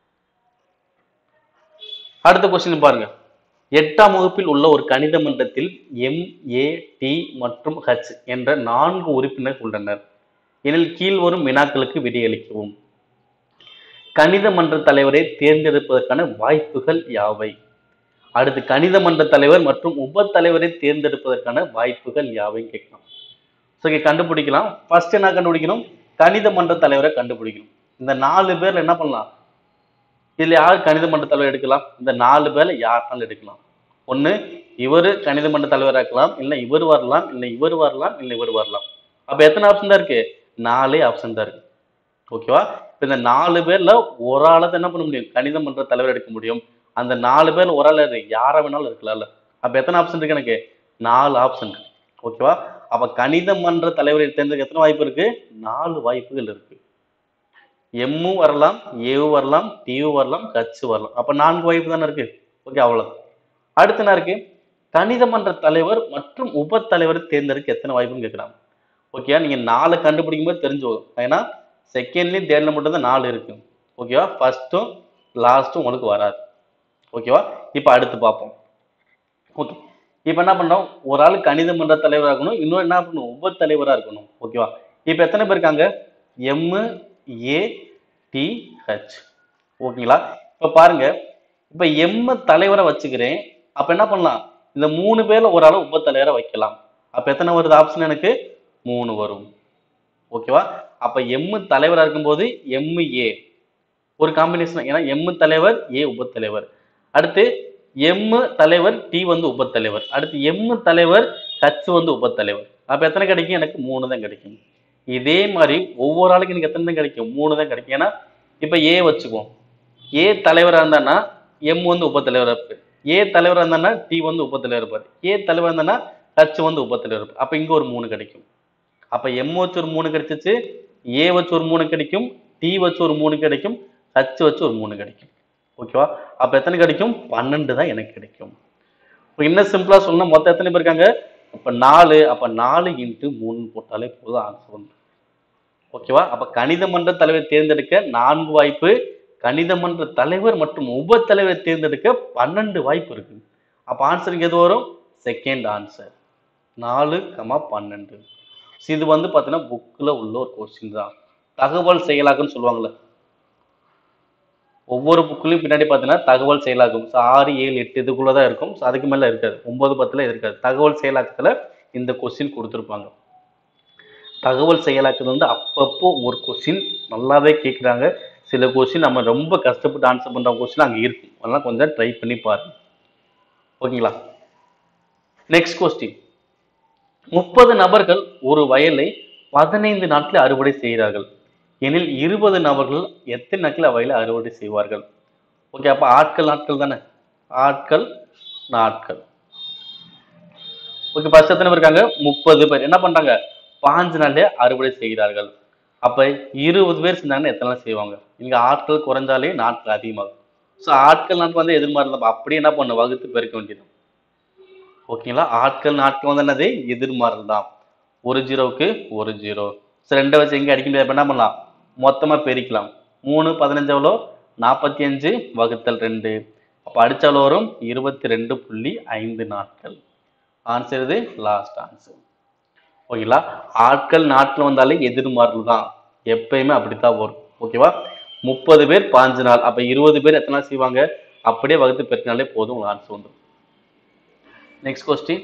அடுத்த கொஸ்டின் பாருங்க. எட்டாம் வகுப்பில் உள்ள ஒரு கணித மன்றத்தில் எம், ஏ, டி மற்றும் ஹச் என்ற நான்கு உறுப்பினர் உள்ளனர் எனில் கீழ் வரும் வினாக்களுக்கு விடையளிக்கவும். கணித மன்ற தலைவரை தேர்ந்தெடுப்பதற்கான வாய்ப்புகள் யாவை? அடுத்து கணித மன்ற தலைவர் மற்றும் உப தலைவரை தேர்ந்தெடுப்பதற்கான வாய்ப்புகள் யாவை கேட்கலாம். ஸோ கண்டுபிடிக்கலாம். ஃபர்ஸ்ட் என்ன கண்டுபிடிக்கணும்? கணித மன்ற தலைவரை கண்டுபிடிக்கணும். இந்த நாலு பேர்ல என்ன பண்ணலாம்? இதுல யார் கணித மன்ற தலைவர் எடுக்கலாம்? இந்த நாலு பேர்ல யாருனாலும் எடுக்கலாம். ஒண்ணு இவரு கணித மன்ற தலைவராக இருக்கலாம், இல்லை இவர் வரலாம், இல்லை இவர் வரலாம், இல்லை இவர் வரலாம். அப்ப எத்தனை ஆப்ஷன் தான் இருக்கு? நாலே ஆப்ஷன் தான் இருக்கு. ஓகேவா? இப்ப இந்த நாலு பேர்ல ஒரு ஆளை என்ன பண்ண முடியும்? கணித மன்ற தலைவர் எடுக்க முடியும். அந்த நாலு பேர்ல ஒரு ஆள் யாரா வேணாலும் இருக்கலாம்ல. அப்ப எத்தனை ஆப்ஷன் இருக்கு? எனக்கு நாலு ஆப்ஷன் இருக்கு. ஓகேவா? அப்ப கணித மன்ற தலைவரை தேர்ந்தெடுக்க எத்தனை வாய்ப்பு இருக்கு? நாலு வாய்ப்புகள் இருக்கு. எம்மும் வரலாம், ஏவும் வரலாம், டியும் வரலாம், கச்சு வரலாம். அப்ப நான்கு வாய்ப்பு தானே இருக்கு. ஓகே, அவ்வளவுதான். அடுத்து என்ன இருக்கு? கணித மன்ற தலைவர் மற்றும் உப தலைவரை தேர்ந்தெடுக்க எத்தனை வாய்ப்புன்னு கேட்கிறாங்க. ஓகேவா? நீங்க நாலு கண்டுபிடிக்கும் போது தெரிஞ்சு போகும். ஏன்னா செகண்ட்லயும் தேர்ட்ல மட்டும் தான் நாலு இருக்கு. ஓகேவா? ஃபர்ஸ்ட்டும் லாஸ்ட்டும் உங்களுக்கு வராது. ஓகேவா? இப்ப அடுத்து பார்ப்போம். ஓகே, இப்ப என்ன பண்றோம்? ஒரு ஆள் கணித மன்ற தலைவராக இருக்கணும், இன்னொரு என்ன பண்ணணும்? உப தலைவரா இருக்கணும். ஓகேவா? இப்ப எத்தனை பேர் இருக்காங்க? M, A, D, H. ஓகேங்களா? இப்ப பாருங்க, இப்ப எம் தலைவரை வச்சுக்கிறேன். அப்ப என்ன பண்ணலாம்? இந்த மூணு பேர்ல ஒரு ஆளை உப தலைவரை வைக்கலாம். அப்ப எத்தனை வருது ஆப்ஷன்? எனக்கு மூணு வரும். ஓகேவா? அப்ப எம் தலைவரா இருக்கும்போது எம், ஏ ஒரு காம்பினேஷன். ஏன்னா எம் தலைவர், ஏ உப தலைவர். அடுத்து எம் தலைவர், டி வந்து உப தலைவர். அடுத்து எம் தலைவர், ஹச் வந்து உப தலைவர். அப்ப எத்தனை கிடைக்கும்? எனக்கு மூணு தான் கிடைக்கும். இதே மாதிரி ஒவ்வொரு ஆளுக்கு எனக்கு எத்தனை தான் கிடைக்கும்? மூணு தான் கிடைக்கும். ஏன்னா இப்ப ஏ வச்சுக்குவோம். ஏ தலைவரா இருந்தானா எம் வந்து உப தலைவரா இருப்பாரு. ஏ தலைவரா இருந்தானா டி வந்து உப தலைவர் இருப்பாரு. ஏ தலைவரா இருந்தானா ஹச் வந்து உப தலைவர் இருப்பாரு. அப்ப இங்க ஒரு மூணு கிடைக்கும். அப்ப எம் வச்சு ஒரு மூணு கிடைச்சிச்சு, ஏ வச்சு ஒரு மூணு கிடைக்கும், டி வச்சு ஒரு மூணு கிடைக்கும், ஹச் வச்சு ஒரு மூணு கிடைக்கும். ஓகேவா? அப்ப எத்தனை கிடைக்கும்? பன்னெண்டு தான் எனக்கு கிடைக்கும். இப்போ இன்னும் சிம்பிளா சொல்லணும், மொத்தம் எத்தனை பேர் இருக்காங்க? அப்ப நாலு. அப்ப நாலு இன்ட்டு மூணு போட்டாலே போதும், ஆன்சர் வந்து. ஓகேவா? அப்ப கணித மன்ற தலைவர் தேர்ந்தெடுக்க நான்கு வாய்ப்பு, கணித மன்ற தலைவர் மற்றும் உப தலைவர் தேர்ந்தெடுக்க பன்னெண்டு வாய்ப்பு இருக்கு. அப்ப ஆன்சருக்கு எது வரும்? Second answer. நாலு கமா பன்னெண்டு. இது வந்து பாத்தீங்கன்னா புக்ல உள்ள ஒரு கொஸ்டின் தான். தகவல் செயலாக்கம்னு சொல்லுவாங்கல்ல, ஒவ்வொரு புக்லயும் பின்னாடி பாத்தீங்கன்னா தகவல் செயலாக்கம் ஆறு ஏழு எட்டு இதுக்குள்ளதான் இருக்கும். அதுக்கு மேல இருக்காது. ஒன்பது பத்துல இருக்காது. தகவல் செயலாக்கத்துல இந்த கொஸ்டின் கொடுத்திருப்பாங்க. தகவல் செயலாக்கம் வந்து அப்பப்போ ஒரு கொஸ்டின் நல்லாவே கேட்குறாங்க. சில கொஸ்டின் நம்ம ரொம்ப கஷ்டப்பட்டு ஆன்சர் பண்ற கொஸ்டின் அங்க இருக்கும். அதெல்லாம் கொஞ்சம் ட்ரை பண்ணி பாருங்க. ஓகேங்களா? Next question. முப்பது நபர்கள் ஒரு வயலை பதினைந்து நாட்களில் அறுவடை செய்கிறார்கள் எனில் இருபது நபர்கள் எத்தனை நாட்கள் வயலை அறுவடை செய்வார்கள்? ஓகே, அப்ப ஆட்கள் நாட்கள் தானே, ஆட்கள் நாட்கள். ஓகே, ஃபர்ஸ்ட் எத்தனை பேர் இருக்காங்க? முப்பது பேர். என்ன பண்றாங்க? பாஞ்சு நாள்லயே அறுவடை செய்கிறார்கள். அப்ப இருபது பேர் செஞ்சாங்கன்னா எத்தனை நாள் செய்வாங்க? இங்க ஆட்கள் குறைஞ்சாலே நாட்கள் அதிகமாகும். ஸோ ஆட்கள் நாட்கள் வந்து எதிர்மாறல, அப்படியே என்ன பண்ண வகுத்து பெருக்க வேண்டியது. ஓகேங்களா? ஆட்கள் நாட்கள் வந்து என்னது? எதிர்மாறல் தான். ஒரு ஜீரோவுக்கு ஒரு ஜீரோ. ஸோ ரெண்டை வச்சு எங்க அடிக்க முடியாது. என்ன பண்ணலாம்? மொத்தமா பெருக்கலாம். மூணு பதினஞ்சு எவ்வளோ? நாற்பத்தி அஞ்சு வகுத்தல் ரெண்டு. அப்ப அடிச்சாலும் வரும் இருபத்தி ரெண்டு புள்ளி ஐந்து நாட்கள். ஆன்சர் இது லாஸ்ட் ஆன்சர். ஓகேங்களா? ஆட்கள் நாட்கள் வந்தாலே எதிர்மாறல் தான், எப்பயுமே அப்படித்தான் வரும். ஓகேவா? முப்பது பேர் பாஞ்சு நாள், அப்ப இருபது பேர் எத்தனை நாள் செய்வாங்க? அப்படியே வகுத்து பெருக்கினாலே போதும், உங்களுக்கு ஆன்சர் வந்துடும். Next question.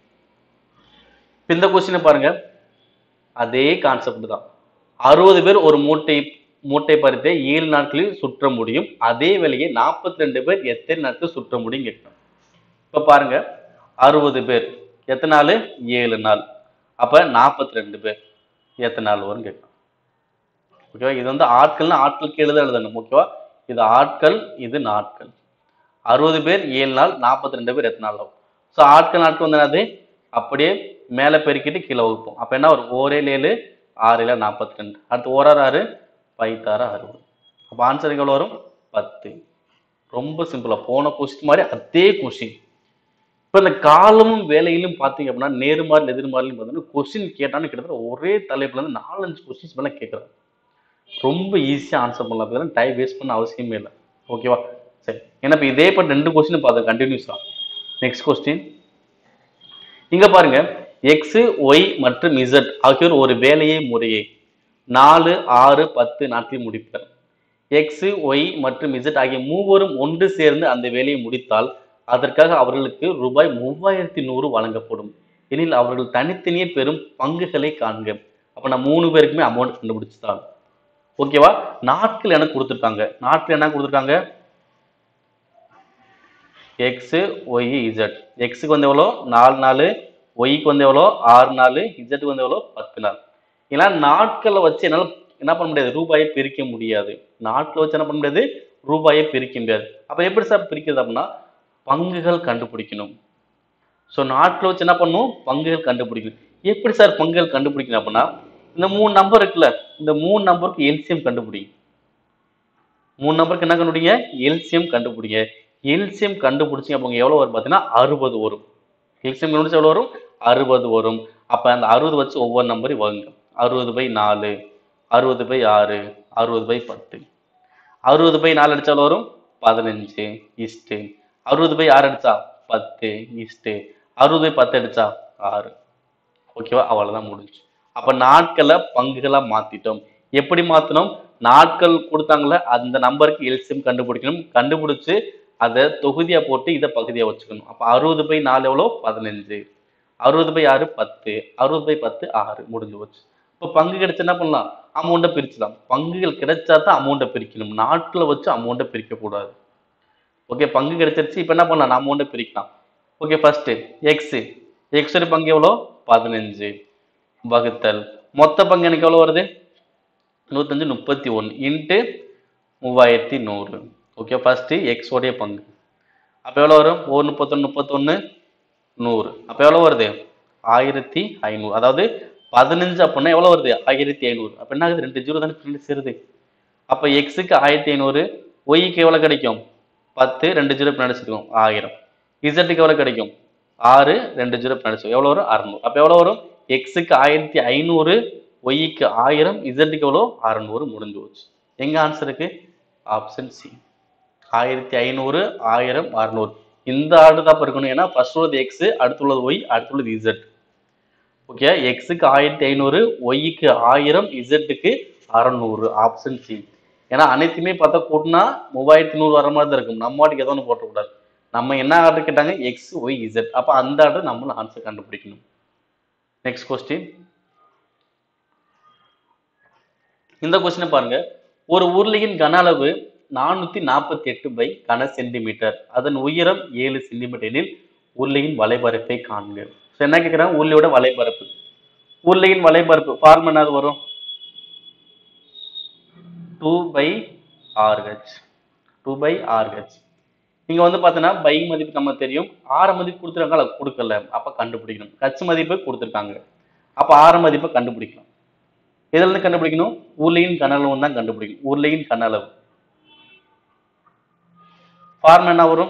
இந்த கொஸ்டினை பாருங்க, அதே கான்செப்ட் தான். அறுபது பேர் ஒரு மூட்டை மூட்டை பறித்தை ஏழு நாட்களில் சுற்ற முடியும். அதே வேலையை நாற்பத்தி ரெண்டு பேர் எத்தனை நாட்கள் சுற்ற முடியும் கேட்கணும். இப்ப பாருங்க, அறுபது பேர் எத்தனை நாள்? ஏழு நாள். அப்ப நாற்பத்தி ரெண்டு பேர் எத்தனை நாள் வரும் கேட்கணும். ஓகேவா? இது வந்து ஆட்கள்னா ஆட்களுக்கு எழுத எழுதணும். ஓகேவா? இது ஆட்கள், இது நாட்கள். அறுபது பேர் ஏழு நாள், நாற்பத்தி ரெண்டு பேர் எத்தனை நாள் ஆகும்? ஸோ ஆட்கள் நாட்கள் வந்து என்னது? அப்படியே மேலே பெருக்கிட்டு கீழே வகுப்போம். அப்ப என்ன வரும்? ஓரேழு ஏழு, ஆறு ஏழு நாற்பத்தி ரெண்டு. அடுத்து ஓராறு ஆறு, பைத்தாறு அறுபது. அப்ப ஆன்சர் எவ்வளவு வரும்? பத்து. ரொம்ப சிம்பிளா போன கொஸ்டின் மாதிரி அதே கொஸ்டின். இப்ப இந்த காலமும் வேலையிலும் பாத்தீங்க அப்படின்னா நேர்மாறல் எதிர்மாறல் பார்த்தீங்கன்னா கொஸ்டின் கேட்டான்னு கிட்டத்தட்ட ஒரே தலைப்புல இருந்து நாலஞ்சு கொஸ்டின்ஸ் மேல கேட்கறாங்க. ரொம்ப ஈஸியா ஆன்சர் பண்ணலாம். டைம் வேஸ்ட் பண்ண அவசியமே இல்லை. ஓகேவா? சரி, ஏன்னா இப்ப இதே பட் ரெண்டு கொஸ்டின் பார்த்தோம் கண்டினியூஸா. Next question. இங்க பாருங்க, எக்ஸ் ஒய் மற்றும் இசட் ஆகியோர் ஒரு வேலையை முறையே நாலு ஆறு பத்து நாட்களில் முடிப்பர். எக்ஸ் ஒய் மற்றும் இசட் ஆகிய மூவரும் ஒன்று சேர்ந்து அந்த வேலையை முடித்தால் அதற்காக அவர்களுக்கு ரூபாய் மூவாயிரத்தி நூறு வழங்கப்படும் எனில் அவர்கள் தனித்தனியே பெறும் பங்குகளை காண்க. அப்ப நான் மூணு பேருக்குமே அமௌண்ட் கண்டுபிடிச்சுதான். ஓகேவா? நாட்கள் எனக்கு கொடுத்துருக்காங்க. நாட்கள் என்ன கொடுத்துருக்காங்க? X Y Z. எக்ஸுக்கு வந்து எவ்வளோ? நாலு நாள். ஒய்க்கு வந்து எவ்வளோ? ஆறு நாள். இசட்டுக்கு வந்து எவ்வளோ? பத்து நாள். ஏன்னா நாட்களை வச்சு என்னால் என்ன பண்ண முடியாது? ரூபாயை பிரிக்க முடியாது. நாட்களை வச்சு என்ன பண்ண முடியாது? ரூபாயை பிரிக்க முடியாது. அப்ப எப்படி சார் பிரிக்கிறது அப்படின்னா பங்குகள் கண்டுபிடிக்கணும். ஸோ நாட்களை வச்சு என்ன பண்ணணும்? பங்குகள் கண்டுபிடிக்கணும். எப்படி சார் பங்குகள் கண்டுபிடிக்கணும் அப்படின்னா இந்த மூணு நம்பர் இருக்குல்ல, இந்த மூணு நம்பருக்கு எல்சிஎம் கண்டுபிடிங்க. மூணு நம்பருக்கு என்ன கண்டுபிடிங்க? எல்சிஎம் கண்டுபிடிங்க. எல்சிஎம் கண்டுபிடிச்சிங்க அப்போ எவ்வளவு வரும் பார்த்தீங்கன்னா அறுபது வரும். எல்சிஎம் கண்டுபிடிச்சா எவ்வளவு வரும்? அறுபது வரும். அப்ப அந்த அறுபது வச்சு ஒவ்வொரு நம்பரையும் வாங்க. அறுபது பை நாலு, அறுபது பை ஆறு, அறுபது பை பத்து. அறுபது பை நாலு அடிச்சா எவ்வளவு வரும்? பதினஞ்சு இஸ்டு. அறுபது பை ஆறு அடிச்சா பத்து இஸ்டு. அறுபது பை பத்து அடிச்சா ஆறு. ஓகேவா? அவ்வளவுதான் முடிஞ்சு. அப்ப நாட்களை பங்குகளா மாத்திட்டோம். எப்படி மாத்தணும்? நாட்கள் கொடுத்தாங்களே அந்த நம்பருக்கு எல்சிஎம் கண்டுபிடிக்கணும். கண்டுபிடிச்சு அதை தொகுதியா போட்டு இதை பகுதியா வச்சுக்கணும். அப்ப அறுபது பை நாலு எவ்வளோ? பதினஞ்சு. அறுபது பை ஆறு பத்து. அறுபது பை பத்து ஆறு. முடிஞ்சு போச்சு. இப்போ பங்கு கிடைச்சா என்ன பண்ணலாம்? அமௌண்ட்டை பிரிச்சுலாம். பங்குகள் கிடைச்சா தான் அமௌண்ட்டை பிரிக்கணும். நாட்களை வச்சு அமௌண்ட்டை பிரிக்க கூடாது. ஓகே, பங்கு கிடைச்சிருச்சு. இப்போ என்ன பண்ணலாம்? அமௌண்ட்டை பிரிக்கலாம். Okay, first X. எக்ஸோட பங்கு எவ்வளோ? பதினஞ்சு வகுத்தல் மொத்த பங்கு எனக்கு எவ்வளோ வருது? நூத்தஞ்சு முப்பத்தி ஒன்று இன்ட்டு மூவாயிரத்தி நூறு. ஓகே, ஃபர்ஸ்ட் எக்ஸ் உடைய பங்கு அப்போ எவ்வளோ வரும்? ஒரு முப்பத்தொன்று முப்பத்தொன்று நூறு. அப்போ எவ்வளோ வருது? ஆயிரத்தி ஐநூறு. அதாவது பதினஞ்சு அப்படின்னா எவ்வளவு வருது? ஆயிரத்தி ஐநூறு. அப்ப என்ன ஆகுது? ரெண்டு ஜீரோ தானே பின்னாடி சேருது. அப்ப எக்ஸுக்கு ஆயிரத்தி ஐநூறு, ஒய்க்கு எவ்வளவு கிடைக்கும்? பத்து, ரெண்டு ஜீரோ பின்னாடி சேர்க்கும் ஆயிரம். இசட்டுக்கு எவ்வளவு கிடைக்கும்? ஆறு, ரெண்டு ஜீரோ பின்னாடி சேர்க்கும் எவ்வளவு வரும்? அறுநூறு. அப்ப எவ்வளவு வரும்? எக்ஸுக்கு ஆயிரத்தி ஐநூறு, ஒய்க்கு ஆயிரம், இசட்டுக்கு எவ்வளவு? அறுநூறு. முடிஞ்சு போச்சு. எங்க ஆன்சருக்கு? Option C. ஆயிரத்தி ஐநூறு, ஆயிரம், அறுநூறு. இந்த ஆர்டர் தான் இருக்கணும். ஏன்னா ஃபர்ஸ்ட் உள்ளது எக்ஸ், அடுத்துள்ளது ஒய், அடுத்துள்ளது இசட். ஓகே, எக்ஸுக்கு ஆயிரத்தி ஐநூறு, ஒய்க்கு ஆயிரம், இசட்டுக்கு அறுநூறு. Option C. ஏன்னா அனைத்துமே பார்த்தா கூட்டினா மூவாயிரத்தி நூறு வர மாதிரி தான் இருக்கும். நம்ம வாட்டிக்கு ஏதோ ஒன்று போட்டக்கூடாது. நம்ம என்ன ஆர்டர் கேட்டாங்க? X, Y, Z. அப்ப அந்த ஆர்டர் நம்ம ஆன்சர் கண்டுபிடிக்கணும். Next question. இந்த கொஸ்டினை பாருங்க. ஒரு உருளையின் கன அளவு நானூத்தி நாற்பத்தி எட்டு பை கன சென்டிமீட்டர், அதன் உயரம் ஏழு சென்டிமீட்டர் எனில் உருளையின் வலைபரப்பை காண்க. என்ன கேட்கிறாங்க? உருளையோட வலைபரப்பு. உருளையின் வலைபரப்பு ஃபார்ம் என்னது வரும்? Two pi RH. Two pi RH. இங்க வந்து பாத்தீங்கன்னா பை மதிப்பு நம்ம தெரியும். ஆர மதிப்பு கொடுத்துருக்காங்க, கொடுக்கல. அப்ப கண்டுபிடிக்கணும். கச் மதிப்பு கொடுத்துருக்காங்க. அப்ப ஆர மதிப்பை கண்டுபிடிக்கலாம். எதுல இருந்து கண்டுபிடிக்கணும்? உருளையின் கன அளவு தான் கண்டுபிடிக்கணும். உருளையின் கன அளவு ஃபார்ம் என்ன வரும்?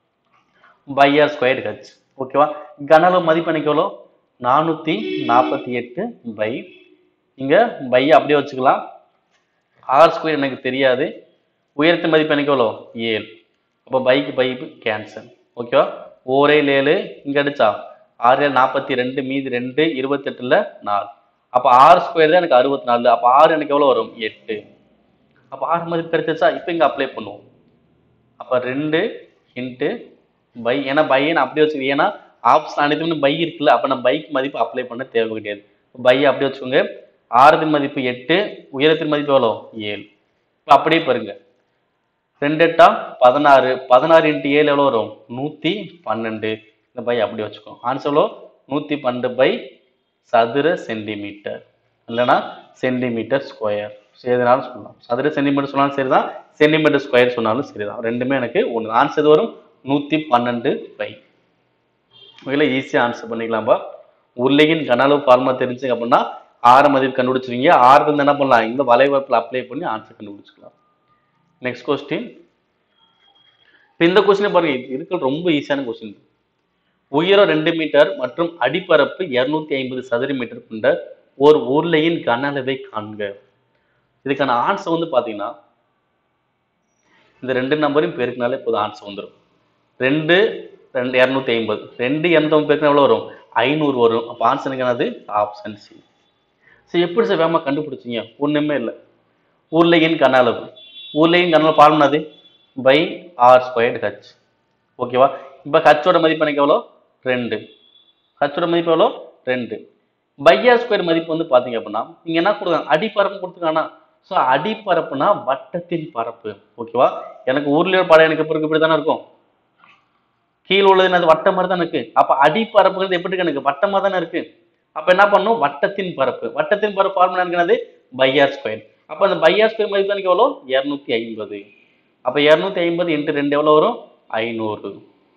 Pi R square H. ஓகேவா? கன அளவு மதிப்பு எனக்கு எவ்வளோ? நானூத்தி நாற்பத்தி எட்டு பை, இங்க பை அப்படியே வச்சுக்கலாம். ஆர் ஸ்கொயர் எனக்கு தெரியாது. உயரத்தின் மதிப்பு எனக்கு எவ்வளோ? ஏழு. அப்போ பைக்கு பைப்பு கேன்சல். ஓகேவா? ஓரேழு ஏழு, இங்க அடிச்சா ஆறு ஏழு நாற்பத்தி ரெண்டு, மீதி ரெண்டு, இருபத்தி எட்டுல நாலு. அப்ப ஆறு ஸ்கொயர் தான் எனக்கு அறுபத்தி நாலு. அப்ப ஆறு எனக்கு எவ்வளவு வரும்? எட்டு. அப்ப ஆறு மதிப்பு கிடைச்சிச்சா? இப்ப இங்க அப்ளை பண்ணுவோம். அப்ப ரெண்டு இன்ட்டு பை, ஏன்னா பையன் அப்படியே வச்சுக்கோங்க. ஏன்னா ஆப்ஷன் அனைத்துமே பை இருக்குல்ல. அப்ப நம்ம பைக் மதிப்பு அப்ளை பண்ண தேவை கிடையாது. பை அப்படியே வச்சுக்கோங்க. ஆறுதின் மதிப்பு எட்டு, உயரத்தின் மதிப்பு எவ்வளோ? ஏழு. இப்ப அப்படியே பாருங்க. ரெண்டு எட்டா பதினாறு, பதினாறு இன்ட்டு ஏழு எவ்வளோ வரும்? நூத்தி பன்னெண்டு. இந்த பை அப்படி வச்சுக்கோ. ஆன்சர் எவ்வளோ? நூத்தி பன்னெண்டு பை சதுர சென்டிமீட்டர், இல்லைன்னா சென்டிமீட்டர் ஸ்கொயர். எதுனாலும் சொல்லலாம். சதுர சென்டிமீட்டர் சொன்னாலும் சரிதான், சென்டிமீட்டர் ஸ்கொயர் சொன்னாலும் சரிதான். ரெண்டுமே எனக்கு ஒன்று. ஆன்சர் வரும் நூத்தி பன்னெண்டு பை. ஓகேல, ஈஸியா ஆன்சர் பண்ணிக்கலாம்பா. உருளையின் கன அளவு ஃபார்முலா தெரிஞ்சுங்க அப்படின்னா ஆர மதிப்பு கண்டுபிடிச்சிருவீங்க. ஆறு வந்து என்ன பண்ணலாம்? இந்த வலைவரப்பில் அப்ளை பண்ணி ஆன்சர் கண்டுபிடிச்சிக்கலாம். Next question. இந்த கொஸ்டினை பாருங்க, இருக்கிற ரொம்ப ஈஸியான கொஸ்டின். உயரம் ரெண்டு மீட்டர் மற்றும் அடிப்பரப்பு இருநூத்தி ஐம்பது சதுர மீட்டர் கொண்ட ஒரு உருளையின் கன அளவை காண்க. இதுக்கான ஆன்சர் வந்து பாத்தீங்கன்னா இந்த ரெண்டு நம்பரையும் பெருக்கினாலே இப்போது ஆன்சர் வந்துடும். ரெண்டு ரெண்டு இருநூத்தி ஐம்பது, ரெண்டு இருநூத்தி பெருக்கினா எவ்வளவு வரும்? ஐநூறு வரும். அப்ப ஆன்சர் என்னது? Option C. சரி, எப்படி சார் வேகமா கண்டுபிடிச்சிங்க? ஒண்ணுமே இல்லை. உருளையின் கன அளவு, உருளையின் கன அளவு ஃபார்முலா அது பை ஆர் ஸ்கொயர்டு ஹெச். ஓகேவா? இப்ப ஹச்சோட மதிப்பு எனக்கு எவ்வளோ? ரெண்டு. ஹச்சோட மதிப்பு எவ்வளோ? ரெண்டு. பை ஆர் ஸ்கொயர் மதிப்பு வந்து பாத்தீங்க அப்படின்னா இங்க என்ன கொடுக்குறாங்க? அடிப்பரப்பு கொடுத்துருக்காங்கன்னா, ஸோ அடிப்பரப்புனா வட்டத்தின் பரப்பு. ஓகேவா? எனக்கு உருளையோட படம் எனக்கு எப்படி இப்படி தானே இருக்கும். கீழே உள்ளது அது வட்டம் மாதிரி தான் இருக்கு. அப்ப அடிப்பரப்புங்கிறது எப்படி இருக்கு? எனக்கு வட்டமா தானே இருக்கு. அப்ப என்ன பண்ணும்? வட்டத்தின் பரப்பு. வட்டத்தின் பரப்பு ஃபார்முலா இருக்கிறது பை ஆர் ஸ்கொயர். அப்ப அந்த பை ஆர் ஸ்கொயர் மதிப்பு எனக்கு எவ்வளோ? இருநூத்தி ஐம்பது. அப்ப இருநூத்தி ஐம்பது இன்ட்டு ரெண்டு எவ்வளோ வரும்? ஐநூறு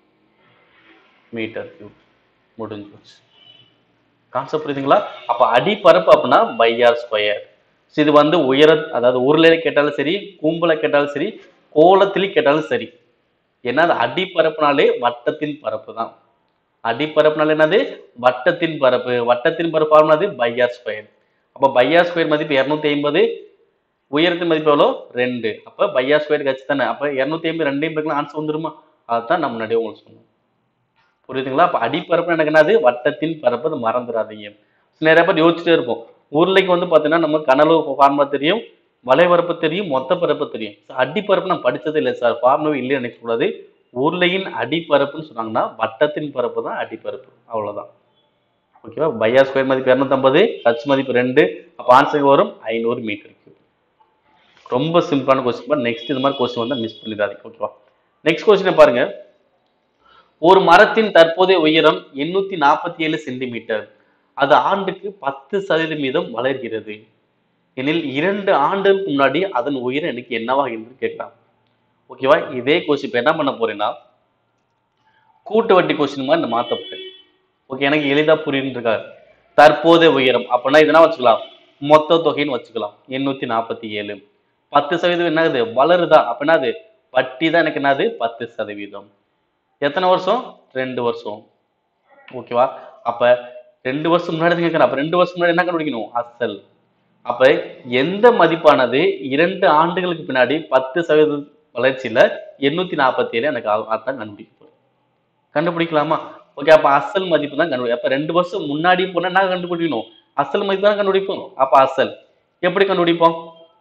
மீட்டர் கியூப். முடிஞ்சு. கான்செப்ட் புரியுதுங்களா? அப்ப அடிப்பரப்பு அப்படின்னா பை ஆர் ஸ்கொயர். இது வந்து உயர, அதாவது உருளையில கேட்டாலும் சரி, கூம்புல கேட்டாலும் சரி, கோலத்திலையும் கேட்டாலும் சரி. ஏன்னா அது அடிப்பரப்புனாலே வட்டத்தின் பரப்பு தான். அடிப்பரப்புனால என்னது? வட்டத்தின் பரப்பு. வட்டத்தின் பரப்பு ஃபார்முலா பை ஆர் ஸ்கொயர். அப்ப பை ஆர் ஸ்கொயர் மதிப்பு இருநூத்தி ஐம்பது, உயரத்தின் மதிப்பு எவ்வளோ? ரெண்டு. அப்ப பை ஆர் ஸ்கொயர் கட்சி தானே. அப்ப இருநூத்தி ஐம்பது ரெண்டையும் பேருக்குலாம் ஆன்சர் வந்துருமா? அதுதான் நம்ம முன்னாடியே உங்களுக்கு சொன்னோம். புரியுதுங்களா? அப்ப அடிப்பரப்பு எனக்கு என்னது? வட்டத்தின் பரப்பு. அது மறந்துடாதீங்க. நிறைய பேர் யோசிச்சுட்டே இருப்போம். உருளைக்கு வந்து பாத்தீங்கன்னா நம்ம கனளவு ஃபார்முலா தெரியும், வலைபரப்பு தெரியும், மொத்த பரப்பு தெரியும். அடிப்பரப்பு நான் படிச்சது இல்லை சார், ஃபார்முலா இல்லைன்னு நினைக்க கூடாது. உருளையின் அடிப்பரப்புன்னு சொன்னாங்கன்னா வட்டத்தின் பரப்பு தான் அடிப்பரப்பு. அவ்வளவுதான். ஓகேவா? பை ஆர் ஸ்கொயர் மதிப்பு இருநூத்தி ஐம்பது, ஹச் மதிப்பு ரெண்டு. அப்ப ஆன்சர் வரும் ஐநூறு மீட்டர் கியூப். ரொம்ப சிம்பிளான கொஸ்டின். நெக்ஸ்ட் இது மாதிரி கொஸ்டின் வந்து மிஸ் பண்ணிடாதீங்க. ஓகேவா? நெக்ஸ்ட் கொஸ்டினை பாருங்க. ஒரு மரத்தின் தற்போதைய உயரம் எண்ணூத்தி நாற்பத்தி ஏழு சென்டிமீட்டர். அது ஆண்டுக்கு பத்து சதவீதம் வளர்கிறது எனில் இரண்டு ஆண்டுக்கு முன்னாடி அதன் உயரம் எனக்கு என்னவா என்று கேட்கலாம். ஓகேவா? இதே கொஸ்டின் இப்ப என்ன பண்ண போறேன்னா கூட்டு வட்டி கொஸ்டின் மாதிரி மாத்த போறேன். ஓகே, எனக்கு எளிதா புரியுன்னு இருக்காரு. தற்போதைய உயரம் அப்படின்னா இதெல்லாம் வச்சுக்கலாம், மொத்த தொகைன்னு வச்சுக்கலாம். எண்ணூத்தி நாற்பத்தி ஏழு. பத்து சதவீதம் என்னது வளருதா அப்படின்னா அது வட்டி தான் எனக்கு என்னது பத்து சதவீதம். எத்தனை வருஷம்? ரெண்டு வருஷம். ஓகேவா? அப்ப ரெண்டு வருஷம் முன்னாடி கேட்கிறேன். அப்ப ரெண்டு வருஷம் முன்னாடி என்ன கண்டுபிடிக்கணும்? அசல். அப்ப எந்த மதிப்பானது இரண்டு ஆண்டுகளுக்கு பின்னாடி பத்து சதவீதம் வளர்ச்சியில எண்ணூத்தி நாற்பத்தி ஏழு எனக்கு அதான் கண்டுபிடிக்க போறேன். கண்டுபிடிக்கலாமா? ஓகே, அப்ப அசல் மதிப்பு தான் கண்டுபிடி அப்ப ரெண்டு வருஷம் முன்னாடி போனா என்ன கண்டுபிடிக்கணும்? அசல் மதிப்பு தான் கண்டுபிடிப்போம். அப்ப அசல் எப்படி கண்டுபிடிப்போம்?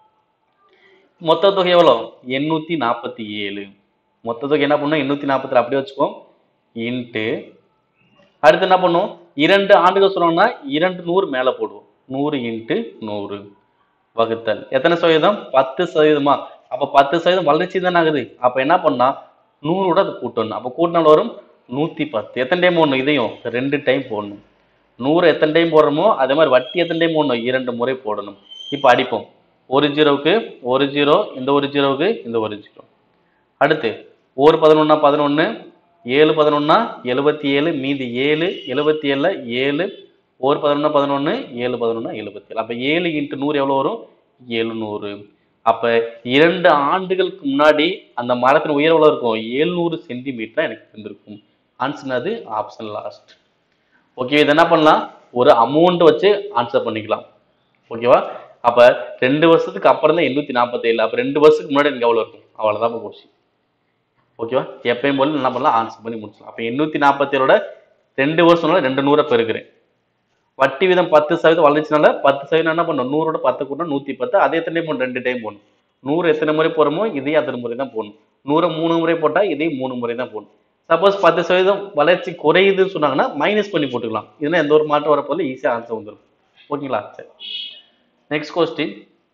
மொத்த தொகை எவ்வளவு? எண்ணூத்தி நாற்பத்தி ஏழு. மொத்த தொகை என்ன பண்ணும்? எண்ணூத்தி நாற்பத்தி ஏழு அப்படியே வச்சுக்கோம். இன்ட்டு அடுத்து என்ன பண்ணும்? இரண்டு ஆண்டுகள் சொன்னோம்னா இரண்டு நூறு மேல போடுவோம். நூறு இன்ட்டு நூறு வகுத்தல் எத்தனை சதவீதம்? பத்து சதவீதமா? அப்ப பத்து சதவீதம் வளர்ச்சி தானே ஆகுது. அப்ப என்ன பண்ணா நூறோட அது கூட்டணும். அப்ப கூட்டினால் வரும் நூத்தி பத்து. எத்தனை டைம் போடணும்? இதையும் ரெண்டு டைம் போடணும். நூறு எத்தனை டைம் போடுறோமோ அதே மாதிரி வட்டி எத்தனை டைம் போடணும்? இரண்டு முறை போடணும். இப்ப அடிப்போம். ஒரு ஜீரோவுக்கு ஒரு ஜீரோ, இந்த ஒரு ஜீரோவுக்கு இந்த ஒரு ஜீரோ. அடுத்து ஒரு பதினொன்னா பதினொன்னு, ஏழு பதினொன்னா எழுபத்தி ஏழு, மீதி ஏழு, எழுபத்தி ஏழுல ஏழு, ஒரு பதினொன்னா பதினொன்னு, ஏழு பதினொன்னா எழுபத்தி ஏழு. அப்ப ஏழு இன்ட்டு நூறு எவ்வளவு வரும்? எழுநூறு. அப்ப இரண்டு ஆண்டுகளுக்கு முன்னாடி அந்த மரத்தின் உயரம் எவ்வளவு இருக்கும்? எழுநூறு சென்டிமீட்டர் எனக்கு இருந்திருக்கும். ஆன்சர் அது ஆப்ஷன் லாஸ்ட். ஓகே, இது என்ன பண்ணலாம்? ஒரு அமௌண்ட் வச்சு ஆன்சர் பண்ணிக்கலாம். ஓகேவா? அப்ப ரெண்டு வருஷத்துக்கு அப்புறம் தான் எண்ணூத்தி நாற்பத்தி ஏழு. அப்ப ரெண்டு வருஷத்துக்கு முன்னாடி எனக்கு எவ்வளவு இருக்கும்? அவ்வளவுதான் போச்சு. ஓகேவா? எப்பயும் போல என்ன பண்ணலாம்? ஆன்சர் பண்ணி முடிச்சலாம். அப்ப எண்ணூத்தி நாற்பத்தி ஏழோட ரெண்டு வருஷம்னால ரெண்டு நூறை பெருக்கிறேன். வட்டி வீதம் பத்து சதவீதம் வளர்ச்சினால பத்து சதவீதம் என்ன பண்ணும்? நூறோட பத்து கூட்டம் நூத்தி பத்து. அதே எத்தனை டைம் போடணும்? ரெண்டு டைம் போடணும். நூறு எத்தனை முறை போறோமோ இதே அத்தனை முறை தான் போடணும். நூறை மூணு முறை போட்டா இதே மூணு முறை தான் போடணும். சப்போஸ் பத்து சதவீதம் வளர்ச்சி குறையுதுன்னு சொன்னாங்கன்னா மைனஸ் பண்ணி போட்டுக்கலாம். இதுனா எந்த ஒரு மாற்றம் வரப்போல ஈஸியா ஆன்சர் வந்துடும். ஓகேங்களா? சரி, நெக்ஸ்ட் கொஸ்டின்.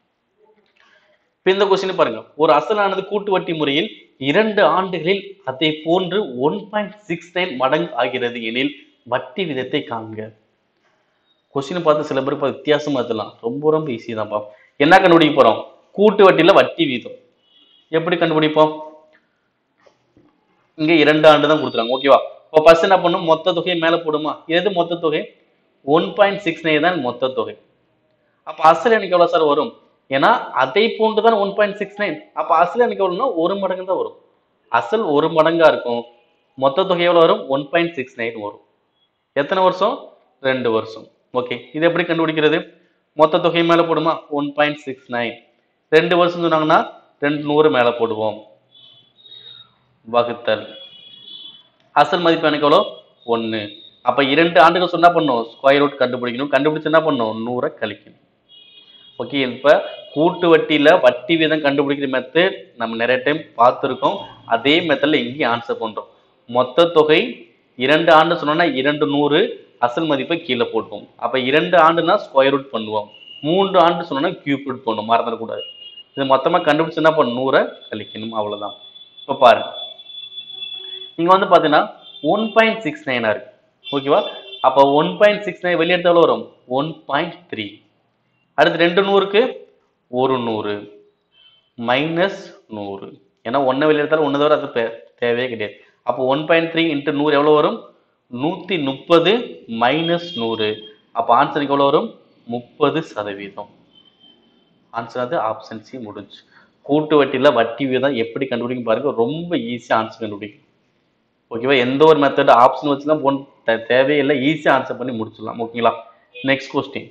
இந்த கொஸ்டின் பாருங்க. ஒரு அசலானது கூட்டு வட்டி முறையில் இரண்டு ஆண்டுகளில் அதை போன்று ஒன் பாயிண்ட் சிக்ஸ் நைன் மடங்கு ஆகிறது எனில் வட்டி விதத்தை காண்க. கொஸ்டின் பார்த்து சில பேர் வித்தியாசமா இருக்கலாம். ரொம்ப ரொம்ப ஈஸி தான்ப்பா. என்ன கண்டுபிடிக்க போறோம்? கூட்டு வட்டியில வட்டி வீதம் எப்படி கண்டுபிடிப்போம்? இங்க இரண்டு ஆண்டு தான் கொடுத்துறாங்க. ஓகேவா? இப்போ ஃபர்ஸ்ட் என்ன பண்ணும்? மொத்த தொகையை மேல போடுமா? எது மொத்த தொகை? ஒன் பாயிண்ட் சிக்ஸ் நைன் தான் மொத்த தொகை. அப்ப அசல் எனக்கு எவ்வளவு சார் வரும்? ஏன்னா அதை போன்று தான் ஒன் பாயிண்ட் சிக்ஸ் நைன். அப்ப அசல் எனக்கு எவ்வளவுன்னா ஒரு மடங்கு தான் வரும். அசல் ஒரு மடங்கா இருக்கும். மொத்த தொகை எவ்வளவு வரும்? ஒன் பாயிண்ட் சிக்ஸ் நைன் வரும். எத்தனை வருஷம்? ரெண்டு வருஷம். ஓகே, இது எப்படி கண்டுபிடிக்கிறது? மொத்த தொகை மேல போடுமா? One point six nine. ரெண்டு வருஷம் சொன்னாங்கன்னா ரெண்டு நூறு மேல போடுவோம். வகுத்தல் அசல் மதிப்பு எனக்கு எவ்வளோ? ஒன்னு. அப்ப இரண்டு ஆண்டுகள் சொன்னா பண்ணும் ஸ்கொயர் ரூட் கண்டுபிடிக்கணும். கண்டுபிடிச்சு என்ன பண்ணும்? நூறை கழிக்கணும். ஓகே, இப்ப கூட்டு வட்டியில வட்டி வீதம் கண்டுபிடிக்கிற மெத்தட் நம்ம நிறைய டைம் பார்த்துருக்கோம். அதே மெத்தட்ல இங்கேயும் ஆன்சர் பண்றோம். மொத்த தொகை இரண்டு ஆண்டு சொன்னோம்னா இரண்டு நூறு, அசல் மதிப்பை கீழே போட்டுவோம். அப்ப இரண்டு ஆண்டுனா ஸ்கொயர் ரூட் பண்ணுவோம். மூன்று ஆண்டு சொன்னோம்னா கியூப் ரூட் பண்ணுவோம். மறந்துடக்கூடாது. இது மொத்தமா கண்டுபிடிச்சு என்ன பண்ணும்? நூறை கழிக்கணும். அவ்வளவுதான். இப்ப பாருங்க, இங்க வந்து பாத்தீங்கன்னா ஒன் பாயிண்ட் சிக்ஸ் நைனா இருக்கு. ஓகேவா? அப்ப ஒன் பாயிண்ட் சிக்ஸ் நைன் வெளியே எடுத்தாலும் வரும் ஒன் பாயிண்ட் த்ரீ. அடுத்து ரெண்டு நூறுக்கு ஒரு நூறு மைனஸ் நூறு. ஏன்னா ஒன்னை வெளியே எடுத்தாலும் ஒன்னு தவிர அது தேவையே கிடையாது. அப்போ ஒன் பாயிண்ட் த்ரீ இன்ட்டு நூறு எவ்வளவு வரும்? நூத்தி முப்பது மைனஸ் நூறு. அப்ப ஆன்சருக்கு எவ்வளவு வரும்? முப்பது சதவீதம். ஆன்சர் அது ஆப்ஷன் சி முடிஞ்சு. கூட்டு வட்டியில வட்டி வீதம் எப்படி கண்டுபிடிக்கும் பாருங்க. ரொம்ப ஈஸியா ஆன்சர் கண்டுபிடிக்கும். ஓகேவா? எந்த ஒரு மெத்தட் ஆப்ஷன் வச்சுலாம் போன் தேவையில்லை. ஈஸியா ஆன்சர் பண்ணி முடிச்சிடலாம். ஓகேங்களா? Next question.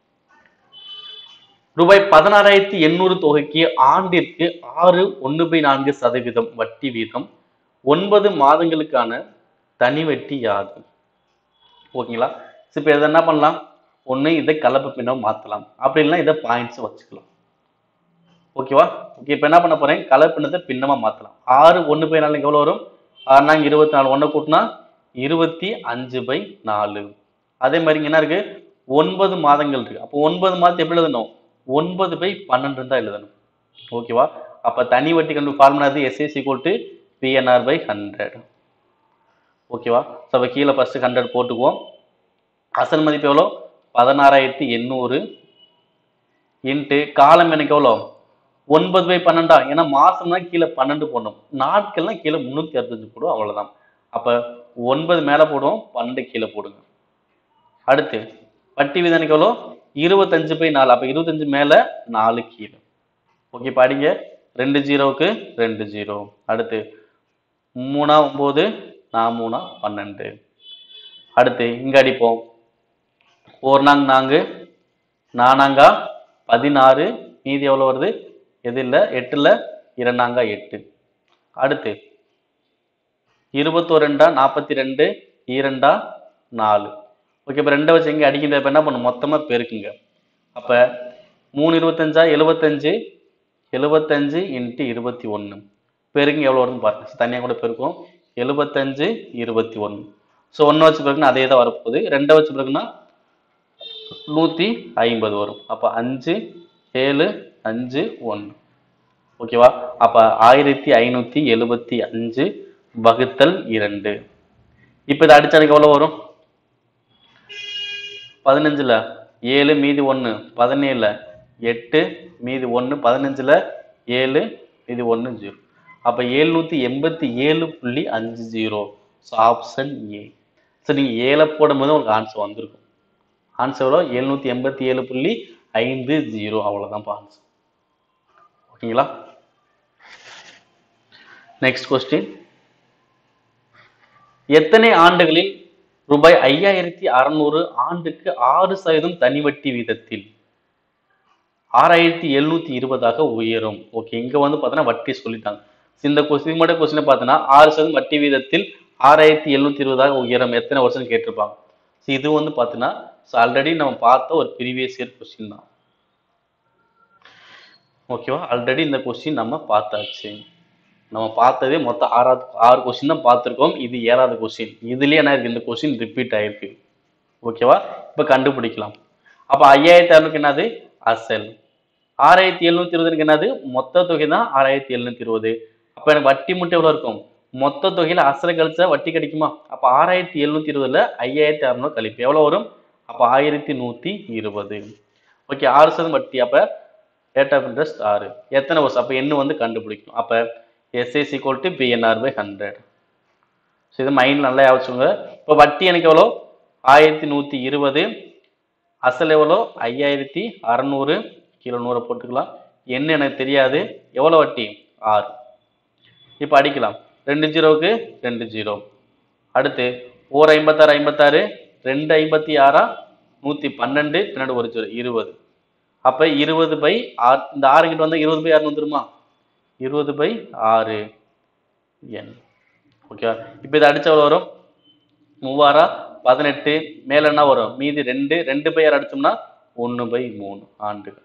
ரூபாய் பதினாறாயிரத்தி எண்ணூறு தொகைக்கு ஆண்டிற்கு ஆறு ஒன்னு பை நான்கு சதவீதம் வட்டி வீதம் ஒன்பது மாதங்களுக்கான தனி வட்டி யாது? ஓகேங்களா? இப்ப இதை என்ன பண்ணலாம்? ஒண்ணு இதை கலப்பு பின்னம் மாத்தலாம். அப்படி இல்லைன்னா இதை பாயிண்ட்ஸ் வச்சுக்கலாம். ஓகேவா? ஓகே, இப்ப என்ன பண்ண போறேன்? கலப்பு பின்னத்தை பின்னமா மாத்தலாம். ஆறு ஒன்னு பை நாலு எவ்வளவு வரும்? ஆறு நாங்க இருபத்தி நாலு. ஒன்ன கூட்டினா இருபத்தி அஞ்சு பை நாலு. அதே மாதிரி என்ன இருக்கு? ஒன்பது மாதங்கள் இருக்கு. அப்போ ஒன்பது மாதத்தை எப்படி எழுதணும்? ஒன்பது பை பன்னெண்டு தான் எழுதணும். ஓகேவா? அப்ப தனி வட்டி கண்டு ஃபார்முலா அது SI equal to PNR by hundred. ஓகேவா? ஸோ கீழே ஃபர்ஸ்ட் ஹண்ட்ரட் போட்டுக்குவோம். அசல் மதிப்பு எவ்வளோ? பதினாறாயிரத்தி எண்ணூறு இன்ட்டு காலம் எனக்கு எவ்வளோ? ஒன்பது பை பன்னெண்டா? ஏன்னா மாசம்னா கீழே பன்னெண்டு போடணும். நாட்கள்னா கீழே முன்னூத்தி அறுபத்தஞ்சு போடுவோம். அவ்வளவுதான். அப்ப ஒன்பது மேல போடுவோம், பன்னெண்டு கீழே போடுங்க. அடுத்து வட்டி விகிதம் எவ்வளோ இருபத்தஞ்சு பை நாலு. அப்ப இருபத்தஞ்சு மேல நாலு கீழே. ஓகே படிங்க. ரெண்டு ஜீரோவுக்கு ரெண்டு ஜீரோ. அடுத்து மூணா ஒன்பது நான் மூணா பன்னெண்டு. அடுத்து இங்க அடிப்போம். ஒரு நாங்க நான்கு நானாங்கா பதினாறு. மீதி எவ்வளவு வருது? எது இல்ல எட்டுல இரண்டாங்கா எட்டு. அடுத்து இருபத்தோரு ரெண்டா நாற்பத்தி ரெண்டு இரண்டா நாலு. ஓகே இப்ப ரெண்டை வச்சு எங்க அடிக்கின்ற என்ன பண்ணும் மொத்தமா பெருக்குங்க. அப்ப மூணு இருபத்தஞ்சா எழுபத்தஞ்சு எழுபத்தஞ்சு இன்ட்டு இருபத்தி ஒன்று பெருக்குங்க எவ்வளோ வருதுன்னு பாருங்க. தனியாக கூட பெருக்கும். எழுபத்தஞ்சு இருபத்தி ஒன்று. ஸோ ஒன்று வச்சு பிறகுனா அதே தான் வரப்போகுது. ரெண்டை வச்சு பிறகுனா நூற்றி ஐம்பது வரும். அப்போ அஞ்சு ஏழு அஞ்சு ஒன்று. ஓகேவா? அப்போ ஆயிரத்தி ஐநூற்றி எழுபத்தி அஞ்சு வகுத்தல் இரண்டு. இப்போ இதை அடிச்சானுக்கு எவ்வளோ வரும்? பதினஞ்சுல ஏழு மீதி ஒன்று பதினேழுல எட்டு மீதி ஒன்று பதினஞ்சுல ஏழு மீதி ஒன்று ஜீரோ. அப்போ எழுநூற்றி எண்பத்தி ஏழு புள்ளி அஞ்சு zero. So option A. So நீங்கள் ஏழை போடும்போது உங்களுக்கு ஆன்சர் வந்திருக்கும். ஆன்சர் எவ்வளோ? எழுநூற்றி எண்பத்தி ஏழு புள்ளி ஐந்து ஜீரோ. அவ்வளோதான் ஆன்சர். ஓகேங்களா? Next question. எத்தனை ஆண்டுகளில் ரூபாய் ஐயாயிரத்தி அறுநூறு ஆண்டுக்கு ஆறு சதவீதம் தனி வட்டி வீதத்தில் ஆறாயிரத்தி எழுநூத்தி இருபதாக உயரும்? ஓகே இங்க வந்து பார்த்தோன்னா வட்டி சொல்லிட்டாங்க. இந்த கொஸ்டின் மட்டும் கொஸ்டின் பார்த்தோன்னா ஆறு சதவீதம் வட்டி வீதத்தில் ஆறாயிரத்தி எழுநூத்தி இருபதாக உயரம் எத்தனை வருஷம் கேட்டிருப்பாங்க. இது வந்து பார்த்தீங்கன்னா ஆல்ரெடி நம்ம பார்த்த ஒரு ப்ரீவியஸ் இயர் கொஸ்டின் தான். ஓகேவா? ஆல்ரெடி இந்த கொஸ்டின் நம்ம பார்த்தாச்சு. நம்ம பார்த்ததே மொத்தம் ஆறாவது ஆறு கொஸ்டின் தான் பார்த்துருக்கோம். இது ஏழாவது கொஸ்டின். இதுலயே என்ன இருக்கு? இந்த கொஸ்டின் ரிப்பீட் ஆயிருக்கு. ஓகேவா? இப்ப கண்டுபிடிக்கலாம். அப்ப ஐயாயிரத்தி அறுநூறுக்கு என்னது? அசல். ஆறாயிரத்தி எழுநூத்தி இருபதுக்கு என்னது? மொத்த தொகை தான் ஆறாயிரத்தி எழுநூத்தி இருபது. அப்ப எனக்கு வட்டி மட்டும் எவ்வளவு இருக்கும்? மொத்த தொகையில அசலை கழிச்சா வட்டி கிடைக்குமா? அப்ப ஆறாயிரத்தி எழுநூத்தி இருபதுல ஐயாயிரத்தி அறுநூறு கழிப்பு எவ்வளவு வரும்? அப்ப ஆயிரத்தி நூத்தி இருபது. ஓகே ஆறு சதவீதம் வட்டி. அப்ப ரேட் ஆஃப் இன்ட்ரெஸ்ட் ஆறு. எத்தனை வருஷம்? அப்ப என்ன வந்து கண்டுபிடிக்கணும். அப்ப S is equal to P N R by one hundred. So இது மைண்ட் நல்லா யோசிச்சுங்க. இப்போ வட்டி எனக்கு எவ்வளோ? ஆயிரத்தி நூற்றி இருபது. அசல் எவ்வளோ? ஐயாயிரத்தி அறநூறு. கீழே நூறை போட்டுக்கலாம். என்ன எனக்கு தெரியாது. எவ்வளோ வட்டி? ஆறு. இப்போ அடிக்கலாம். ரெண்டு ஜீரோவுக்கு ரெண்டு ஜீரோ. அடுத்து ஓர் ஐம்பத்தாறு ஐம்பத்தாறு ரெண்டு ஐம்பத்தி ஆறா நூற்றி பன்னெண்டு பின்னாடி ஒரு ஜீரோ இருபது. அப்போ இருபது பை ஆறு. இந்த ஆறு கிட்ட வந்தால் இருபது பை ஆறு வந்துருமா? இருபது பை ஆறு என். ஓகேவா? இப்போ இதை அடிச்ச எவ்வளோ வரும்? மூவாரா பதினெட்டு. மேல என்ன வரும்? மீதி ரெண்டு. ரெண்டு பை ஆறு அடிச்சோம்னா ஒன்று பை மூணு ஆண்டுகள்.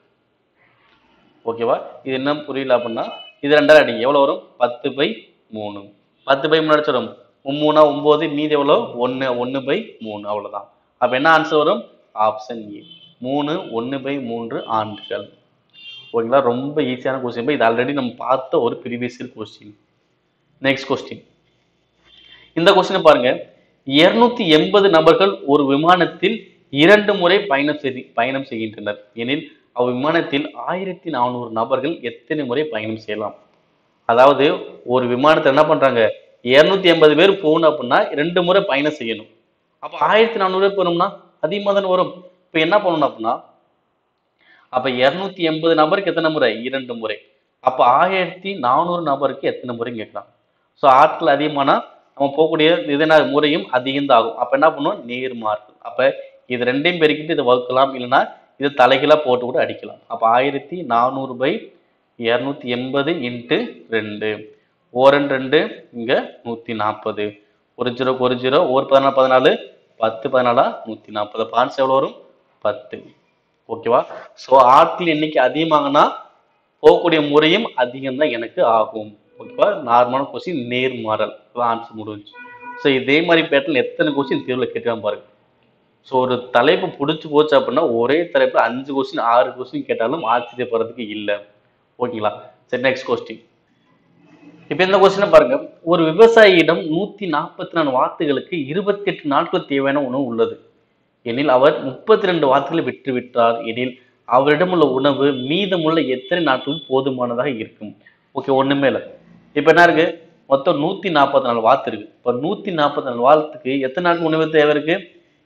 ஓகேவா? இது என்ன புரியல அப்படின்னா இது ரெண்டாவது அடிங்க. எவ்வளோ வரும்? பத்து பை மூணு. பத்து பை மூணு அடிச்சிடும். மூணா ஒன்பது. மீதி எவ்வளோ? ஒன்று. ஒன்று பை மூணு. அவ்வளோதான். அப்போ என்ன ஆன்சர் வரும்? Option A. மூணு ஒன்று பை மூன்று ஆண்டுகள். ஓகேங்களா? ரொம்ப ஈஸியான கொஸ்டின். இது ஆல்ரெடி நம்ம பார்த்த ஒரு previous year question. Next question. இந்த கொஸ்டினை பாருங்க. இருநூத்தி எண்பது நபர்கள் ஒரு விமானத்தில் இரண்டு முறை பயணம் செய்து பயணம் செய்கின்றனர் எனில் அவ் விமானத்தில் ஆயிரத்தி நானூறு நபர்கள் எத்தனை முறை பயணம் செய்யலாம்? அதாவது ஒரு விமானத்தை என்ன பண்றாங்க? இருநூத்தி எண்பது பேர் போகணும் அப்படின்னா ரெண்டு முறை பயணம் செய்யணும். அப்ப ஆயிரத்தி நானூறு பேர் போகணும்னா அதிகமாக தானே வரும். இப்ப என்ன பண்ணணும் அப்படின்னா அப்ப இருநூத்தி எண்பது நபருக்கு எத்தனை முறை? இரண்டு முறை. அப்ப ஆயிரத்தி நானூறு நபருக்கு எத்தனை முறைன்னு கேட்கலாம். ஸோ ஆட்கள் அதிகமானா நம்ம போகக்கூடிய இதன முறையும் அதிகம்தாகும். அப்ப என்ன பண்ணுவோம்? நேர்மார்கள். அப்ப இது ரெண்டையும் பெருக்கிட்டு இதை வகுக்கலாம். இல்லைன்னா இது தலைகீழா போட்டு கூட அடிக்கலாம். அப்ப ஆயிரத்தி நானூறு பை இருநூத்தி எண்பது இன்ட்டு ரெண்டு. ஓரன் ரெண்டு இங்க நூத்தி நாற்பது. ஒரு ஜீரோ ஒரு ஜீரோ. ஒரு பதினாலு பதினாலு பத்து பதினாலா நூத்தி நாற்பது. பான்ஸ் எவ்வளவு வரும்? பத்து. ஓகேவா? ஸோ ஆட்கள் எண்ணிக்கை அதிகமாகனா போகக்கூடிய முறையும் அதிகம் தான் எனக்கு ஆகும். ஓகேவா? நார்மலான கொஸ்டின் நேர்மாறல் ஆன்சர் முடிஞ்சு. ஸோ இதே மாதிரி பேட்டர்ல எத்தனை கொஸ்டின் தேர்வில் கேட்காம பாருங்க. ஸோ ஒரு தலைப்பு பிடிச்சி போச்சு அப்படின்னா ஒரே தலைப்புல அஞ்சு கொஸ்டின் ஆறு கொஸ்டின் கேட்டாலும் ஆச்சரியப்படுறதுக்கு இல்லை. ஓகேங்களா? சரி நெக்ஸ்ட் கொஸ்டின். இப்ப இந்த கொஸ்டினை பாருங்க. ஒரு விவசாயியிடம் நூத்தி நாற்பத்தி நாலு வாத்துகளுக்கு இருபத்தி எட்டு நாட்கள் தேவையான உணவு உள்ளது எனில் அவர் முப்பத்தி ரெண்டு வாத்துகளை விற்று விட்டார் எனில் அவரிடம் உள்ள உணவு மீதமுள்ள எத்தனை நாட்கள் போதுமானதாக இருக்கும்? ஓகே ஒண்ணுமே இல்லை. இப்ப என்ன இருக்கு? மொத்தம் நூத்தி நாற்பத்தி நாலு வாத்து இருக்கு. இப்ப நூத்தி நாற்பத்தி நாலு வாத்துக்கு எத்தனை நாட்கள் உணவு தேவை இருக்கு?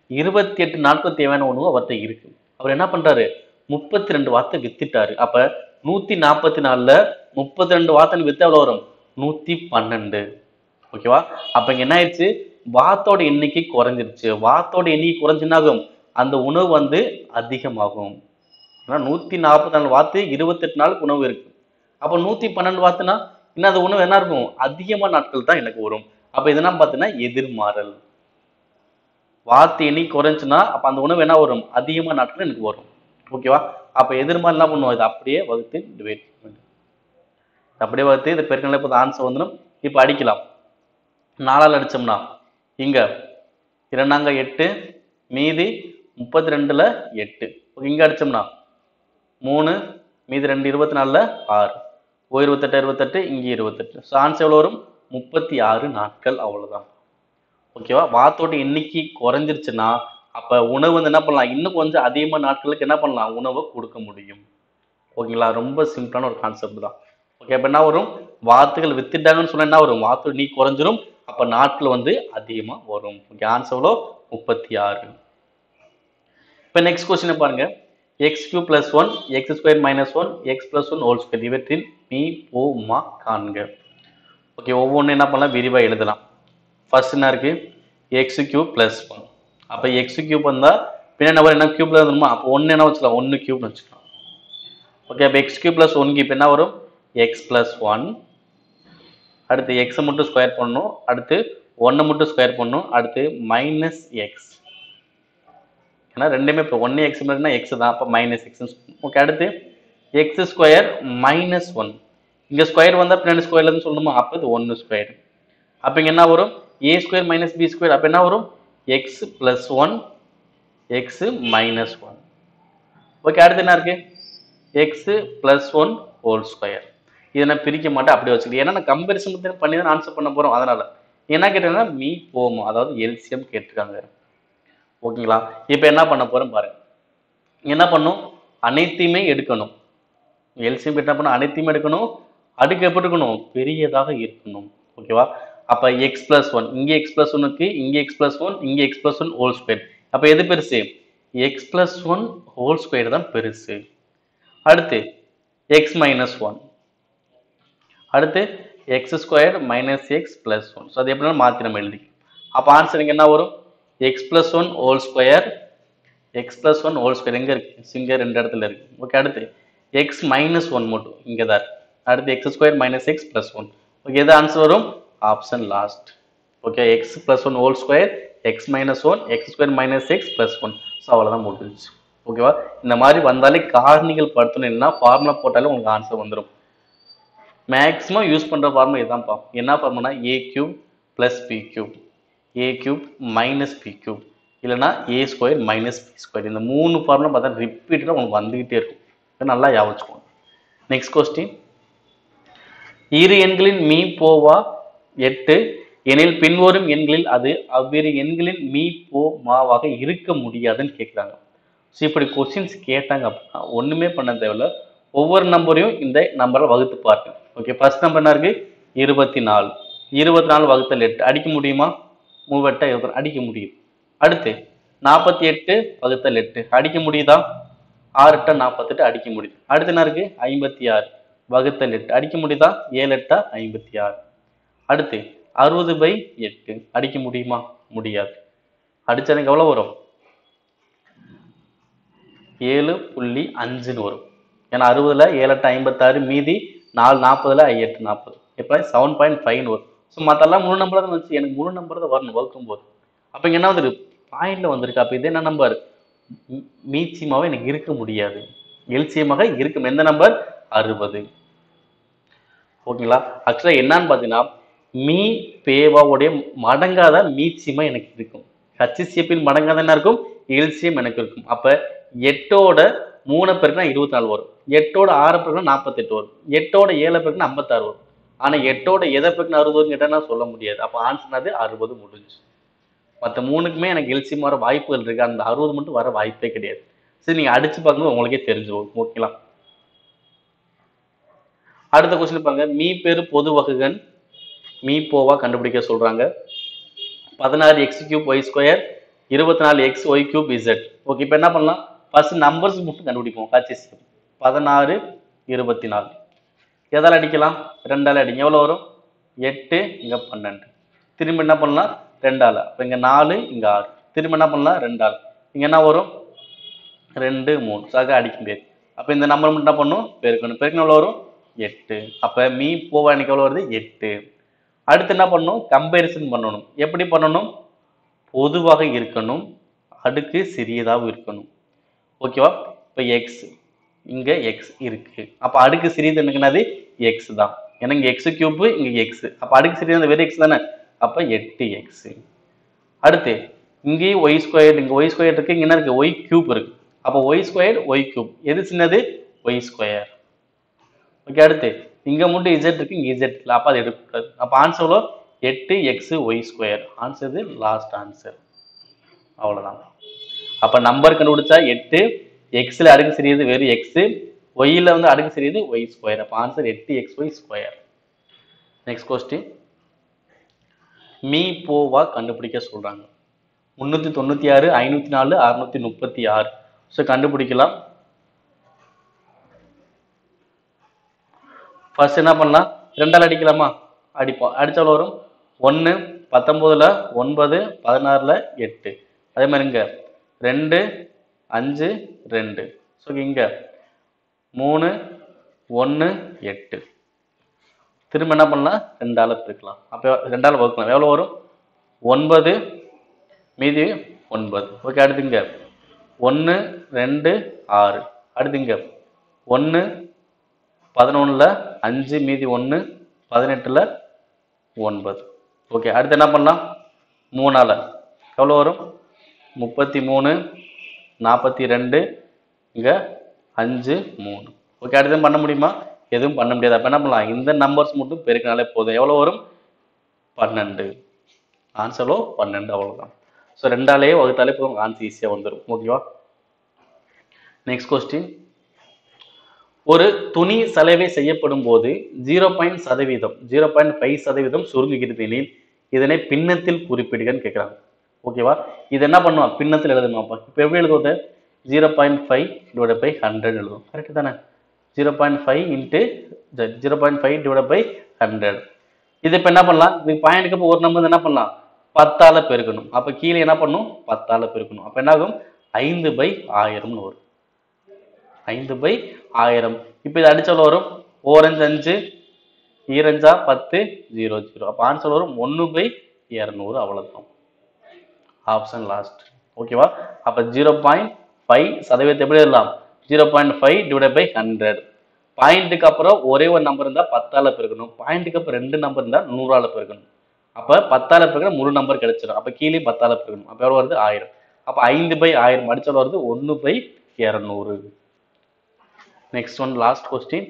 இருபத்தி எட்டு நாட்கள் தேவையான உணவு அவர்கிட்ட இருக்கு. அவர் என்ன பண்றாரு, முப்பத்தி ரெண்டு வாத்தை வித்துட்டாரு. அப்ப நூத்தி நாற்பத்தி நாலுல முப்பத்தி ரெண்டு வாத்தை வித்து எவ்வளவு வரும், நூத்தி பன்னெண்டு. ஓகேவா? அப்ப இங்க என்ன ஆயிடுச்சு, வாத்தோட எண்ணிக்கை குறைஞ்சிருச்சு. வாத்தோட எண்ணிக்கை குறைஞ்சுனாகும் அந்த உணவு வந்து அதிகமாகும். நூத்தி நாற்பத்தி நாலு வாத்து இருபத்தி எட்டு நாளுக்கு உணவு இருக்கு. அப்ப நூத்தி பன்னெண்டு வாத்துனா இன்னும் அந்த உணவு என்ன இருக்கும், அதிகமான நாட்கள் தான் எனக்கு வரும். அப்ப இதெல்லாம் பார்த்தீங்கன்னா எதிர்மாறல். வாத்து எண்ணிக்கை குறைஞ்சுன்னா அப்ப அந்த உணவு என்ன வரும், அதிகமான நாட்கள் எனக்கு வரும். ஓகேவா? அப்ப எதிர்மாறல் என்ன பண்ணுவோம், இது அப்படியே வகுத்து டிவைட் அப்படியே வகுத்து இது பெருக்கல. இப்போ ஆன்சர் வந்துடும். இப்ப அடிக்கலாம். நாலால் அடிச்சோம்னா இங்க இரண்டாங்க எட்டு, மீதி முப்பத்தி ரெண்டுல எட்டு. இங்க அடிச்சோம்னா மூணு, மீதி ரெண்டு, இருபத்தி நாலுல ஆறு, ஓ இருபத்தெட்டு இருபத்தெட்டு, இங்க இருபத்தெட்டு. ஸோ ஆன்சர் எவ்வளோ வரும், முப்பத்தி ஆறு நாட்கள். அவ்வளவுதான். ஓகேவா? வாத்தோட எண்ணிக்கை குறைஞ்சிருச்சுன்னா அப்ப உணவு வந்து என்ன பண்ணலாம், இன்னும் கொஞ்சம் அதிகமான நாட்களுக்கு என்ன பண்ணலாம், உணவை கொடுக்க முடியும். ஓகேங்களா? ரொம்ப சிம்பிளான ஒரு கான்செப்ட் தான். ஓகே, அப்ப என்ன வரும், வாத்துகள் வித்துட்டாங்கன்னு சொன்னா என்ன வரும், வாத்து நீ குறைஞ்சிரும். அப்ப நாட்கள் வந்து அதிகமா வரும். ஓகே, ஆன்சர் எவ்வளோ, முப்பத்தி ஆறு. இப்ப நெக்ஸ்ட் கொஸ்டின் பாருங்க. X cube plus one, X square minus one, X plus one whole square இவற்றின் மீ போ மா காண்க. ஓகே, ஒவ்வொன்றும் என்ன பண்ணலாம், விரிவா எழுதலாம். ஃபர்ஸ்ட் என்ன இருக்கு, எக்ஸ் கியூப் பிளஸ் ஒன். அப்ப எக்ஸ் கியூப் வந்தா பின்ன நம்பர் என்ன கியூப்ல இருக்கணுமா, அப்போ ஒன்னு என்ன வச்சுக்கலாம், ஒன்னு கியூப் வச்சுக்கலாம். ஓகே, அப்ப X cube plus one cube என்ன வரும், எக்ஸ் பிளஸ் ஒன். அடுத்து எக்ஸ் மட்டும் ஸ்கொயர் பண்ணணும், அடுத்து ஒன்னு மட்டும் ஸ்கொயர் பண்ணணும், அடுத்து மைனஸ் எக்ஸ். ஏன்னா ரெண்டுமே இப்போ ஒன்னு எக்ஸ் மட்டும்னா எக்ஸ் தான், அப்போ மைனஸ் எக்ஸ். ஓகே, அடுத்து எக்ஸ் ஸ்கொயர் மைனஸ் ஒன். இங்க ஸ்கொயர் வந்தா பின்னாடி ஸ்கொயர்ல இருந்து சொல்லணுமா, அப்போ இது ஒன்னு ஸ்கொயர். அப்ப இங்க என்ன வரும், A square minus B square. அப்ப என்ன வரும், X plus one, X minus one. Okay, அடுத்து என்ன இருக்கு, X plus one whole square. இதை நான் பிரிக்க மாட்டேன், அப்படியே வச்சுக்கிட்டு. ஏன்னா நான் கம்பேரிசன் பண்ணி தான் ஆன்சர் பண்ண போறோம். அதனால என்ன கேட்டாங்கன்னா மீ போமா, அதாவது எல்சிஎம் கேட்டிருக்காங்க. ஓகேங்களா? இப்ப என்ன பண்ண போறோம் பாருங்க. என்ன பண்ணும், அனைத்தையுமே எடுக்கணும். எல்சிஎம் என்ன பண்ண, அனைத்தையுமே எடுக்கணும். அடுக்கு எப்படி இருக்கணும், பெரியதாக இருக்கணும். ஓகேவா? அப்ப எக்ஸ் பிளஸ் ஒன், இங்கே எக்ஸ் பிளஸ் ஒன்னுக்கு, இங்கே எக்ஸ் பிளஸ் ஒன், இங்கே X plus one whole square. அப்ப எது பெருசு, X plus one whole square தான் பெருசு. அடுத்து எக்ஸ் மைனஸ் ஒன், அடுத்து X square minus X plus one. So அது எப்படின்னா மாற்றி நம்ம எழுதி. அப்போ ஆன்சர் இங்கே என்ன வரும், X plus one whole square, X plus one whole square எங்கே இருக்கு, இங்கே ரெண்டு இடத்துல இருக்கு. ஓகே, அடுத்து எக்ஸ் மைனஸ் ஒன் மட்டும் இங்கே தான் இருக்கு. அடுத்து X square minus X plus one. Okay, எது ஆன்சர் வரும், option last. Okay, X plus one whole square, X minus one, X square minus X plus one. So அவ்வளோதான் முடிஞ்சிச்சு. ஓகேவா? இந்த மாதிரி வந்தாலே காரணிகள் படுத்தணும்னா ஃபார்முலா போட்டாலே உங்களுக்கு ஆன்சர் வந்துடும். மேக்ஸிமம் யூஸ் பண்ற ஃபார்முலா இதான்ப்பா. என்ன formula, A cube plus B cube, A cube minus B cube, இல்லைனா A square minus B square. இந்த மூணு ஃபார்முலா பார்த்தா ரிப்பீட்டடாக உங்களுக்கு வந்துகிட்டே இருக்கும். நல்லா ஞாபகம் வச்சுக்கோங்க. நெக்ஸ்ட் கொஸ்டின், இரு எண்களின் மீ போவா எட்டு எனில் பின்வரும் எண்களில் அது அவ்விரு எண்களின் மீ போ மாவாக இருக்க முடியாதுன்னு கேட்குறாங்க. ஸோ இப்படி கொஸ்டின்ஸ் கேட்டாங்க அப்படின்னா ஒண்ணுமே பண்ண தேவையில்ல, ஒவ்வொரு நம்பரையும் இந்த நம்பரை வகுத்து பாருங்க. ஓகே, ஃபர்ஸ்ட் நம்பர் என்ன இருக்கு, இருபத்தி நாலு. இருபத்தி நாலு வகுத்தல் எட்டு அடிக்க முடியுமா, மூவெட்டா இருபத்தி அடிக்க முடியும். அடுத்து நாற்பத்தி எட்டு வகுத்தல் எட்டு அடிக்க முடியுதா, ஆறு எட்டா நாற்பத்தெட்டு அடிக்க முடியுது. அடுத்து என்ன இருக்கு, ஐம்பத்தி ஆறு வகுத்தல் எட்டு அடிக்க முடியுதா, ஏழு எட்டா ஐம்பத்தி ஆறு. அடுத்து அறுபது பை எட்டு அடிக்க முடியுமா, முடியாது. அடிச்சா எனக்கு எவ்வளவு வரும், ஏழு புள்ளி அஞ்சுன்னு வரும். ஏன்னா அறுபதுல ஏழு எட்டு ஐம்பத்தாறு, மீதி நாலு நாற்பதுல எட்டு நாற்பது, இப்போ செவன் பாயிண்ட் ஃபைவ் வரும். ஸோ மற்றெல்லாம் முழு நம்பர் தான் வந்துச்சு, எனக்கு முழு நம்பர் தான் வரணும் வகுக்கும் போது. அப்போ இங்கே என்ன வந்துருக்கு, பாயிண்ட்ல வந்திருக்கு. அப்போ இது என்ன நம்பர், மீச்சியமாக எனக்கு இருக்க முடியாது, எல்சியமாக இருக்கும். எந்த நம்பர், அறுபது. ஓகேங்களா? ஆக்சுவலா என்னன்னு பார்த்தீங்கன்னா மீ பேவாவுடைய மடங்காதான் மீச்சியமா எனக்கு இருக்கும். ஹச்சிசிஎப்பின் மடங்காதான் என்ன இருக்கும், எல்சியம் எனக்கு இருக்கும். அப்ப எட்டோட மூணு பேருக்குனா இருபத்தி நாலு வரும், எட்டோட ஆறு பேருக்குனா நாற்பத்தி எட்டு வரும், எட்டோட ஏழு பேருக்குனா ஐம்பத்தாறு வரும். ஆனா எட்டோட எதை பேருக்குன்னு அறுபதுன்னு கேட்டா சொல்ல முடியாது. அப்ப ஆன்சர் அறுபது முடிஞ்சு. மற்ற மூணுக்குமே எனக்கு எல்சியம் வர வாய்ப்புகள் இருக்கு, அந்த அறுபது மட்டும் வர வாய்ப்பே கிடையாது. சரி, நீங்க அடிச்சு பார்க்கும்போது உங்களுக்கே தெரிஞ்சுவோம். ஓகேங்களா? அடுத்த கொஸ்டின் பாருங்க, மீ பெரு பொது வகுகன் மீ போவா கண்டுபிடிக்க சொல்றாங்க. பதினாறு எக்ஸ் கியூப் ஒய் ஸ்கொயர் இருபத்தி நாலு X Y cube Z. Okay, இப்போ என்ன பண்ணலாம், ஃபர்ஸ்ட் நம்பர்ஸ் மட்டும் கண்டுபிடிப்போம். காட்சி பதினாறு இருபத்தி நாலு எதால் அடிக்கலாம், ரெண்டால் அடிங்க. எவ்வளோ வரும், எட்டு, இங்கே பன்னெண்டு. திரும்ப என்ன பண்ணலாம், ரெண்டால். அப்போ இங்கே நாலு, இங்கே ஆறு. திரும்ப என்ன பண்ணலாம், ரெண்டால். இங்கே என்ன வரும், ரெண்டு மூணு. சாக அடிக்க முடியாது. அப்போ இந்த நம்பர் மட்டும் என்ன பண்ணும், பெருக்கணும். பெருக்கணும் எவ்வளோ வரும், எட்டு. அப்போ மீ போவா எனக்கு எவ்வளோ வருது, எட்டு. அடுத்து என்ன பண்ணணும், கம்பேரிசன் பண்ணணும். எப்படி பண்ணணும், பொதுவாக இருக்கணும், அடுக்கு சிறியதாக இருக்கணும். ஓகேவா. இப்போ எக்ஸ், இங்கே எக்ஸ் இருக்கு. அப்போ அடுக்கு சிறியது என்னது, எக்ஸ் தான். ஏன்னா இங்கே எக்ஸ் கியூப், இங்கே எக்ஸ். அப்போ அடுக்கு சிறியது வெறும் எக்ஸ் தானே. அப்போ எட்டு எக்ஸ். அடுத்து இங்கேயும் ஒய் ஸ்கொயர், இங்கே ஒய் ஸ்கொயர் இருக்கு, இங்கே என்ன இருக்கு, ஒய் கியூப் இருக்கு. அப்போ ஒய் ஸ்கொயர் ஒய் கியூப் எது சின்னது, ஒய் ஸ்கொயர். ஓகே, அடுத்து இங்கே மட்டும் இசட் இருக்கு, இங்கே இசட் இல்லை. அப்போ அது எடுக்கக்கூடாது. அப்போ ஆன்சர் எவ்வளோ, எட்டு எக்ஸ் ஒய் ஸ்கொயர். ஆன்சர் இது லாஸ்ட் ஆன்சர். அவ்வளோதான். அப்போ நம்பர் கண்டுபிடிச்சா எட்டு, எக்ஸில் அடுக்கு சிறியது வெறும் எக்ஸு, ஒய்யில் வந்து அடுக்கு சிறியது ஒய் ஸ்கொயர். அப்போ ஆன்சர் எட்டு X Y square. Next question, மீ போவா கண்டுபிடிக்க சொல்கிறாங்க. முந்நூற்றி தொண்ணூற்றி ஆறு, ஐநூற்றி நாலு, அறுநூற்றி முப்பத்தி ஆறு. ஸோ கண்டுபிடிக்கலாம். ஃபர்ஸ்ட் என்ன பண்ணலாம், ரெண்டால் அடிக்கலாமா, அடிப்போம். அடித்தாலும் வரும் ஒன்று, பத்தொம்போதில் ஒன்பது, பதினாறில் எட்டு. அதே மாதிரி இங்கே ரெண்டு, அஞ்சு, ரெண்டு. ஸோ இங்கே மூணு, ஒன்று, எட்டு. திரும்ப என்ன பண்ணலாம், ரெண்டால் பெருக்கலாம். அப்போ ரெண்டால் வகுக்கலாம். எவ்வளோ வரும், ஒன்பது, மீதி ஒன்பது. ஓகே, அடுத்து இங்கே ஒன்று, ரெண்டு, ஆறு. அடுத்து இங்கே ஒன்று, பதினொன்றில் அஞ்சு, மீதி ஒன்று, பதினெட்டில் ஒன்பது. ஓகே, அடுத்து என்ன பண்ணலாம், மூணால் எவ்வளோ வரும், முப்பத்தி மூணு, நாற்பத்தி ரெண்டு, இங்கே அஞ்சு, மூணு. ஓகே, அடுத்து பண்ண முடியுமா, எதுவும் பண்ண முடியாது. அப்போ என்ன பண்ணலாம், இந்த நம்பர்ஸ் மட்டும் பெருக்கினாலே போதும். எவ்வளோ வரும், பன்னெண்டு. ஆன்சரோ பன்னெண்டு. அவ்வளோதான். ஸோ ரெண்டாலேயே வகுத்தாலே போதும், ஆன்சர் ஈஸியாக வந்துடும். ஓகேவா. நெக்ஸ்ட் கொஸ்டின், ஒரு துணி சலவை செய்யப்படும் போது ஜீரோ பாயிண்ட் சதவீதம் ஜீரோ பாயிண்ட் ஃபைவ் சதவீதம் சுருங்குகிறது எனில் இதனை பின்னத்தில் குறிப்பிடுகன்னு கேட்குறாங்க. ஓகேவா. இது என்ன பண்ணுவோம், பின்னத்தில் எழுதணுமாப்பா. இப்போ எப்படி எழுதுவது, zero point five divide by hundred எழுதுவோம். கரெக்டு தானே. Zero point five into zero point five divide by hundred. இது இப்போ என்ன பண்ணலாம், இது பாயிண்ட்டுக்கு இப்போ ஒரு நம்பர் என்ன பண்ணலாம், பத்தால பெருக்கணும். அப்போ கீழே என்ன பண்ணும், பத்தால பெருக்கணும். அப்போ என்ன ஆகும், ஐந்து பை ஆயிரம்னு வரும். ஐந்து பை ஆயிரம். இப்போ இது அடிச்சாலும் வரும், ஓரஞ்சு அஞ்சு, ஈரஞ்சா பத்து, ஜீரோ ஜீரோ. அப்போ ஆன்சர் வரும் ஒன்று பை இரநூறு. அவ்வளோதான். Option last. ஓகேவா. அப்போ ஜீரோ பாயிண்ட் ஃபைவ் சதவீதத்தை எப்படி எழுதலாம், zero point five divide by hundred. பாயிண்ட்டுக்கு அப்புறம் ஒரே ஒரு நம்பர் இருந்தால் பத்தால பெருக்கணும். பாயிண்ட்டுக்கு அப்புறம் ரெண்டு நம்பர் இருந்தால் நூறால பெருக்கணும். அப்போ பத்தால பெருக்கிற முழு நம்பர் கிடைச்சிடும். அப்போ கீழே பத்தால பெருக்கணும். அப்போ எவ்வளோ வருது, ஆயிரம். அப்போ ஐந்து பை ஆயிரம் அடிச்சாலும் வருது ஒன்று பை இரநூறு. Next one, last question.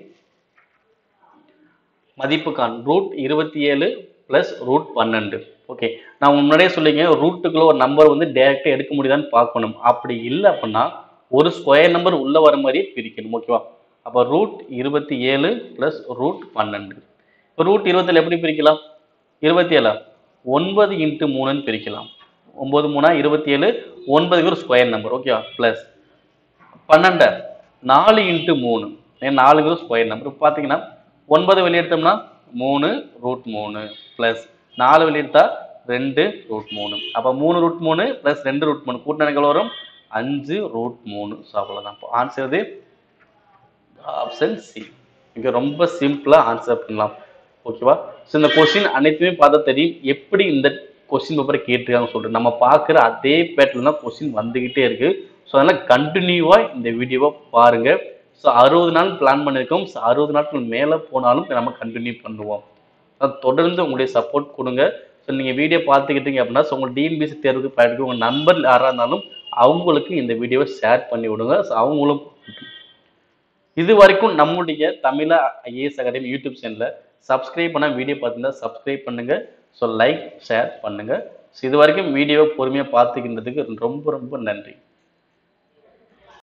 மதிப்பு கான் ரூட் இருபத்தி ஏழு பிளஸ் ரூட் பன்னெண்டு. ஓகே, நான் முன்னாடியே சொல்லிங்க, ரூட்டுக்குள்ள ஒரு நம்பர் வந்து டைரக்டா எடுக்க முடியுதான்னு பார்க்கணும். அப்படி இல்லை அப்படின்னா ஒரு ஸ்கொயர் நம்பர் உள்ள வர மாதிரி பிரிக்கணும். ஓகேவா. அப்போ ரூட் இருபத்தி ஏழு பிளஸ் ரூட் பன்னெண்டு. இப்போ ரூட் இருபத்தேழு எப்படி பிரிக்கலாம், இருபத்தி ஏழா ஒன்பது இன்ட்டு மூணுன்னு பிரிக்கலாம். ஒன்பது மூணா இருபத்தி ஏழு, ஒன்பதுக்கு ஒரு ஸ்கொயர் நம்பர். ஓகேவா. பிளஸ் பன்னெண்டு நாலு இன்ட்டு மூணு, நாலுங்கிற ஸ்கொயர் நம்பர். பார்த்தீங்கன்னா ஒன்பது வெளியெடுத்தோம்னா மூணு ரூட் மூணு பிளஸ் நாலு வெளியெடுத்தா ரெண்டு ரூட் மூணு. அப்போ மூணு ரூட் மூணு பிளஸ் ரெண்டு ரூட் மூணு கூட்டினா எனக்கு வரும் அஞ்சு ரூட் மூணு. ஸோ அவ்வளோதான். ஆன்சர் இது ஆப்ஷன் சி. இங்கே ரொம்ப சிம்பிளாக ஆன்சர் பண்ணலாம். ஓகேவா. ஸோ இந்த கொஸ்டின் அனைத்துமே பார்த்தா தெரியும் எப்படி இந்த கொஸ்டின் பேப்பரை கேட்டிருக்காங்கன்னு சொல்லிட்டு. நம்ம பார்க்குற அதே பேட்டர்ல தான் கொஸ்டின் வந்துக்கிட்டே இருக்குது. ஸோ அதனால் கண்டினியூவாக இந்த வீடியோவை பாருங்கள். ஸோ அறுபது நாள் பிளான் பண்ணியிருக்கோம். ஸோ அறுபது நாட்கள் மேலே போனாலும் நம்ம கண்டினியூ பண்ணுவோம். தொடர்ந்து உங்களுடைய சப்போர்ட் கொடுங்க. ஸோ நீங்கள் வீடியோ பார்த்துக்கிட்டீங்க அப்படின்னா ஸோ உங்கள் டிஎன்பிஎஸ்சி தேர்வுக்கு படிக்க உங்கள் நம்பர் யாராக இருந்தாலும் அவங்களுக்கு இந்த வீடியோவை ஷேர் பண்ணி விடுங்க. ஸோ அவங்களும் இது வரைக்கும் நம்முடைய தமிழா ஐஏஎஸ் அகாடமி யூடியூப் சேனலில் சப்ஸ்கிரைப் பண்ண வீடியோ பார்த்தீங்கன்னா சப்ஸ்கிரைப் பண்ணுங்க. ஸோ லைக் ஷேர் பண்ணுங்க. ஸோ இது வரைக்கும் வீடியோவை பொறுமையாக பார்த்துக்கின்றதுக்கு ரொம்ப ரொம்ப நன்றி.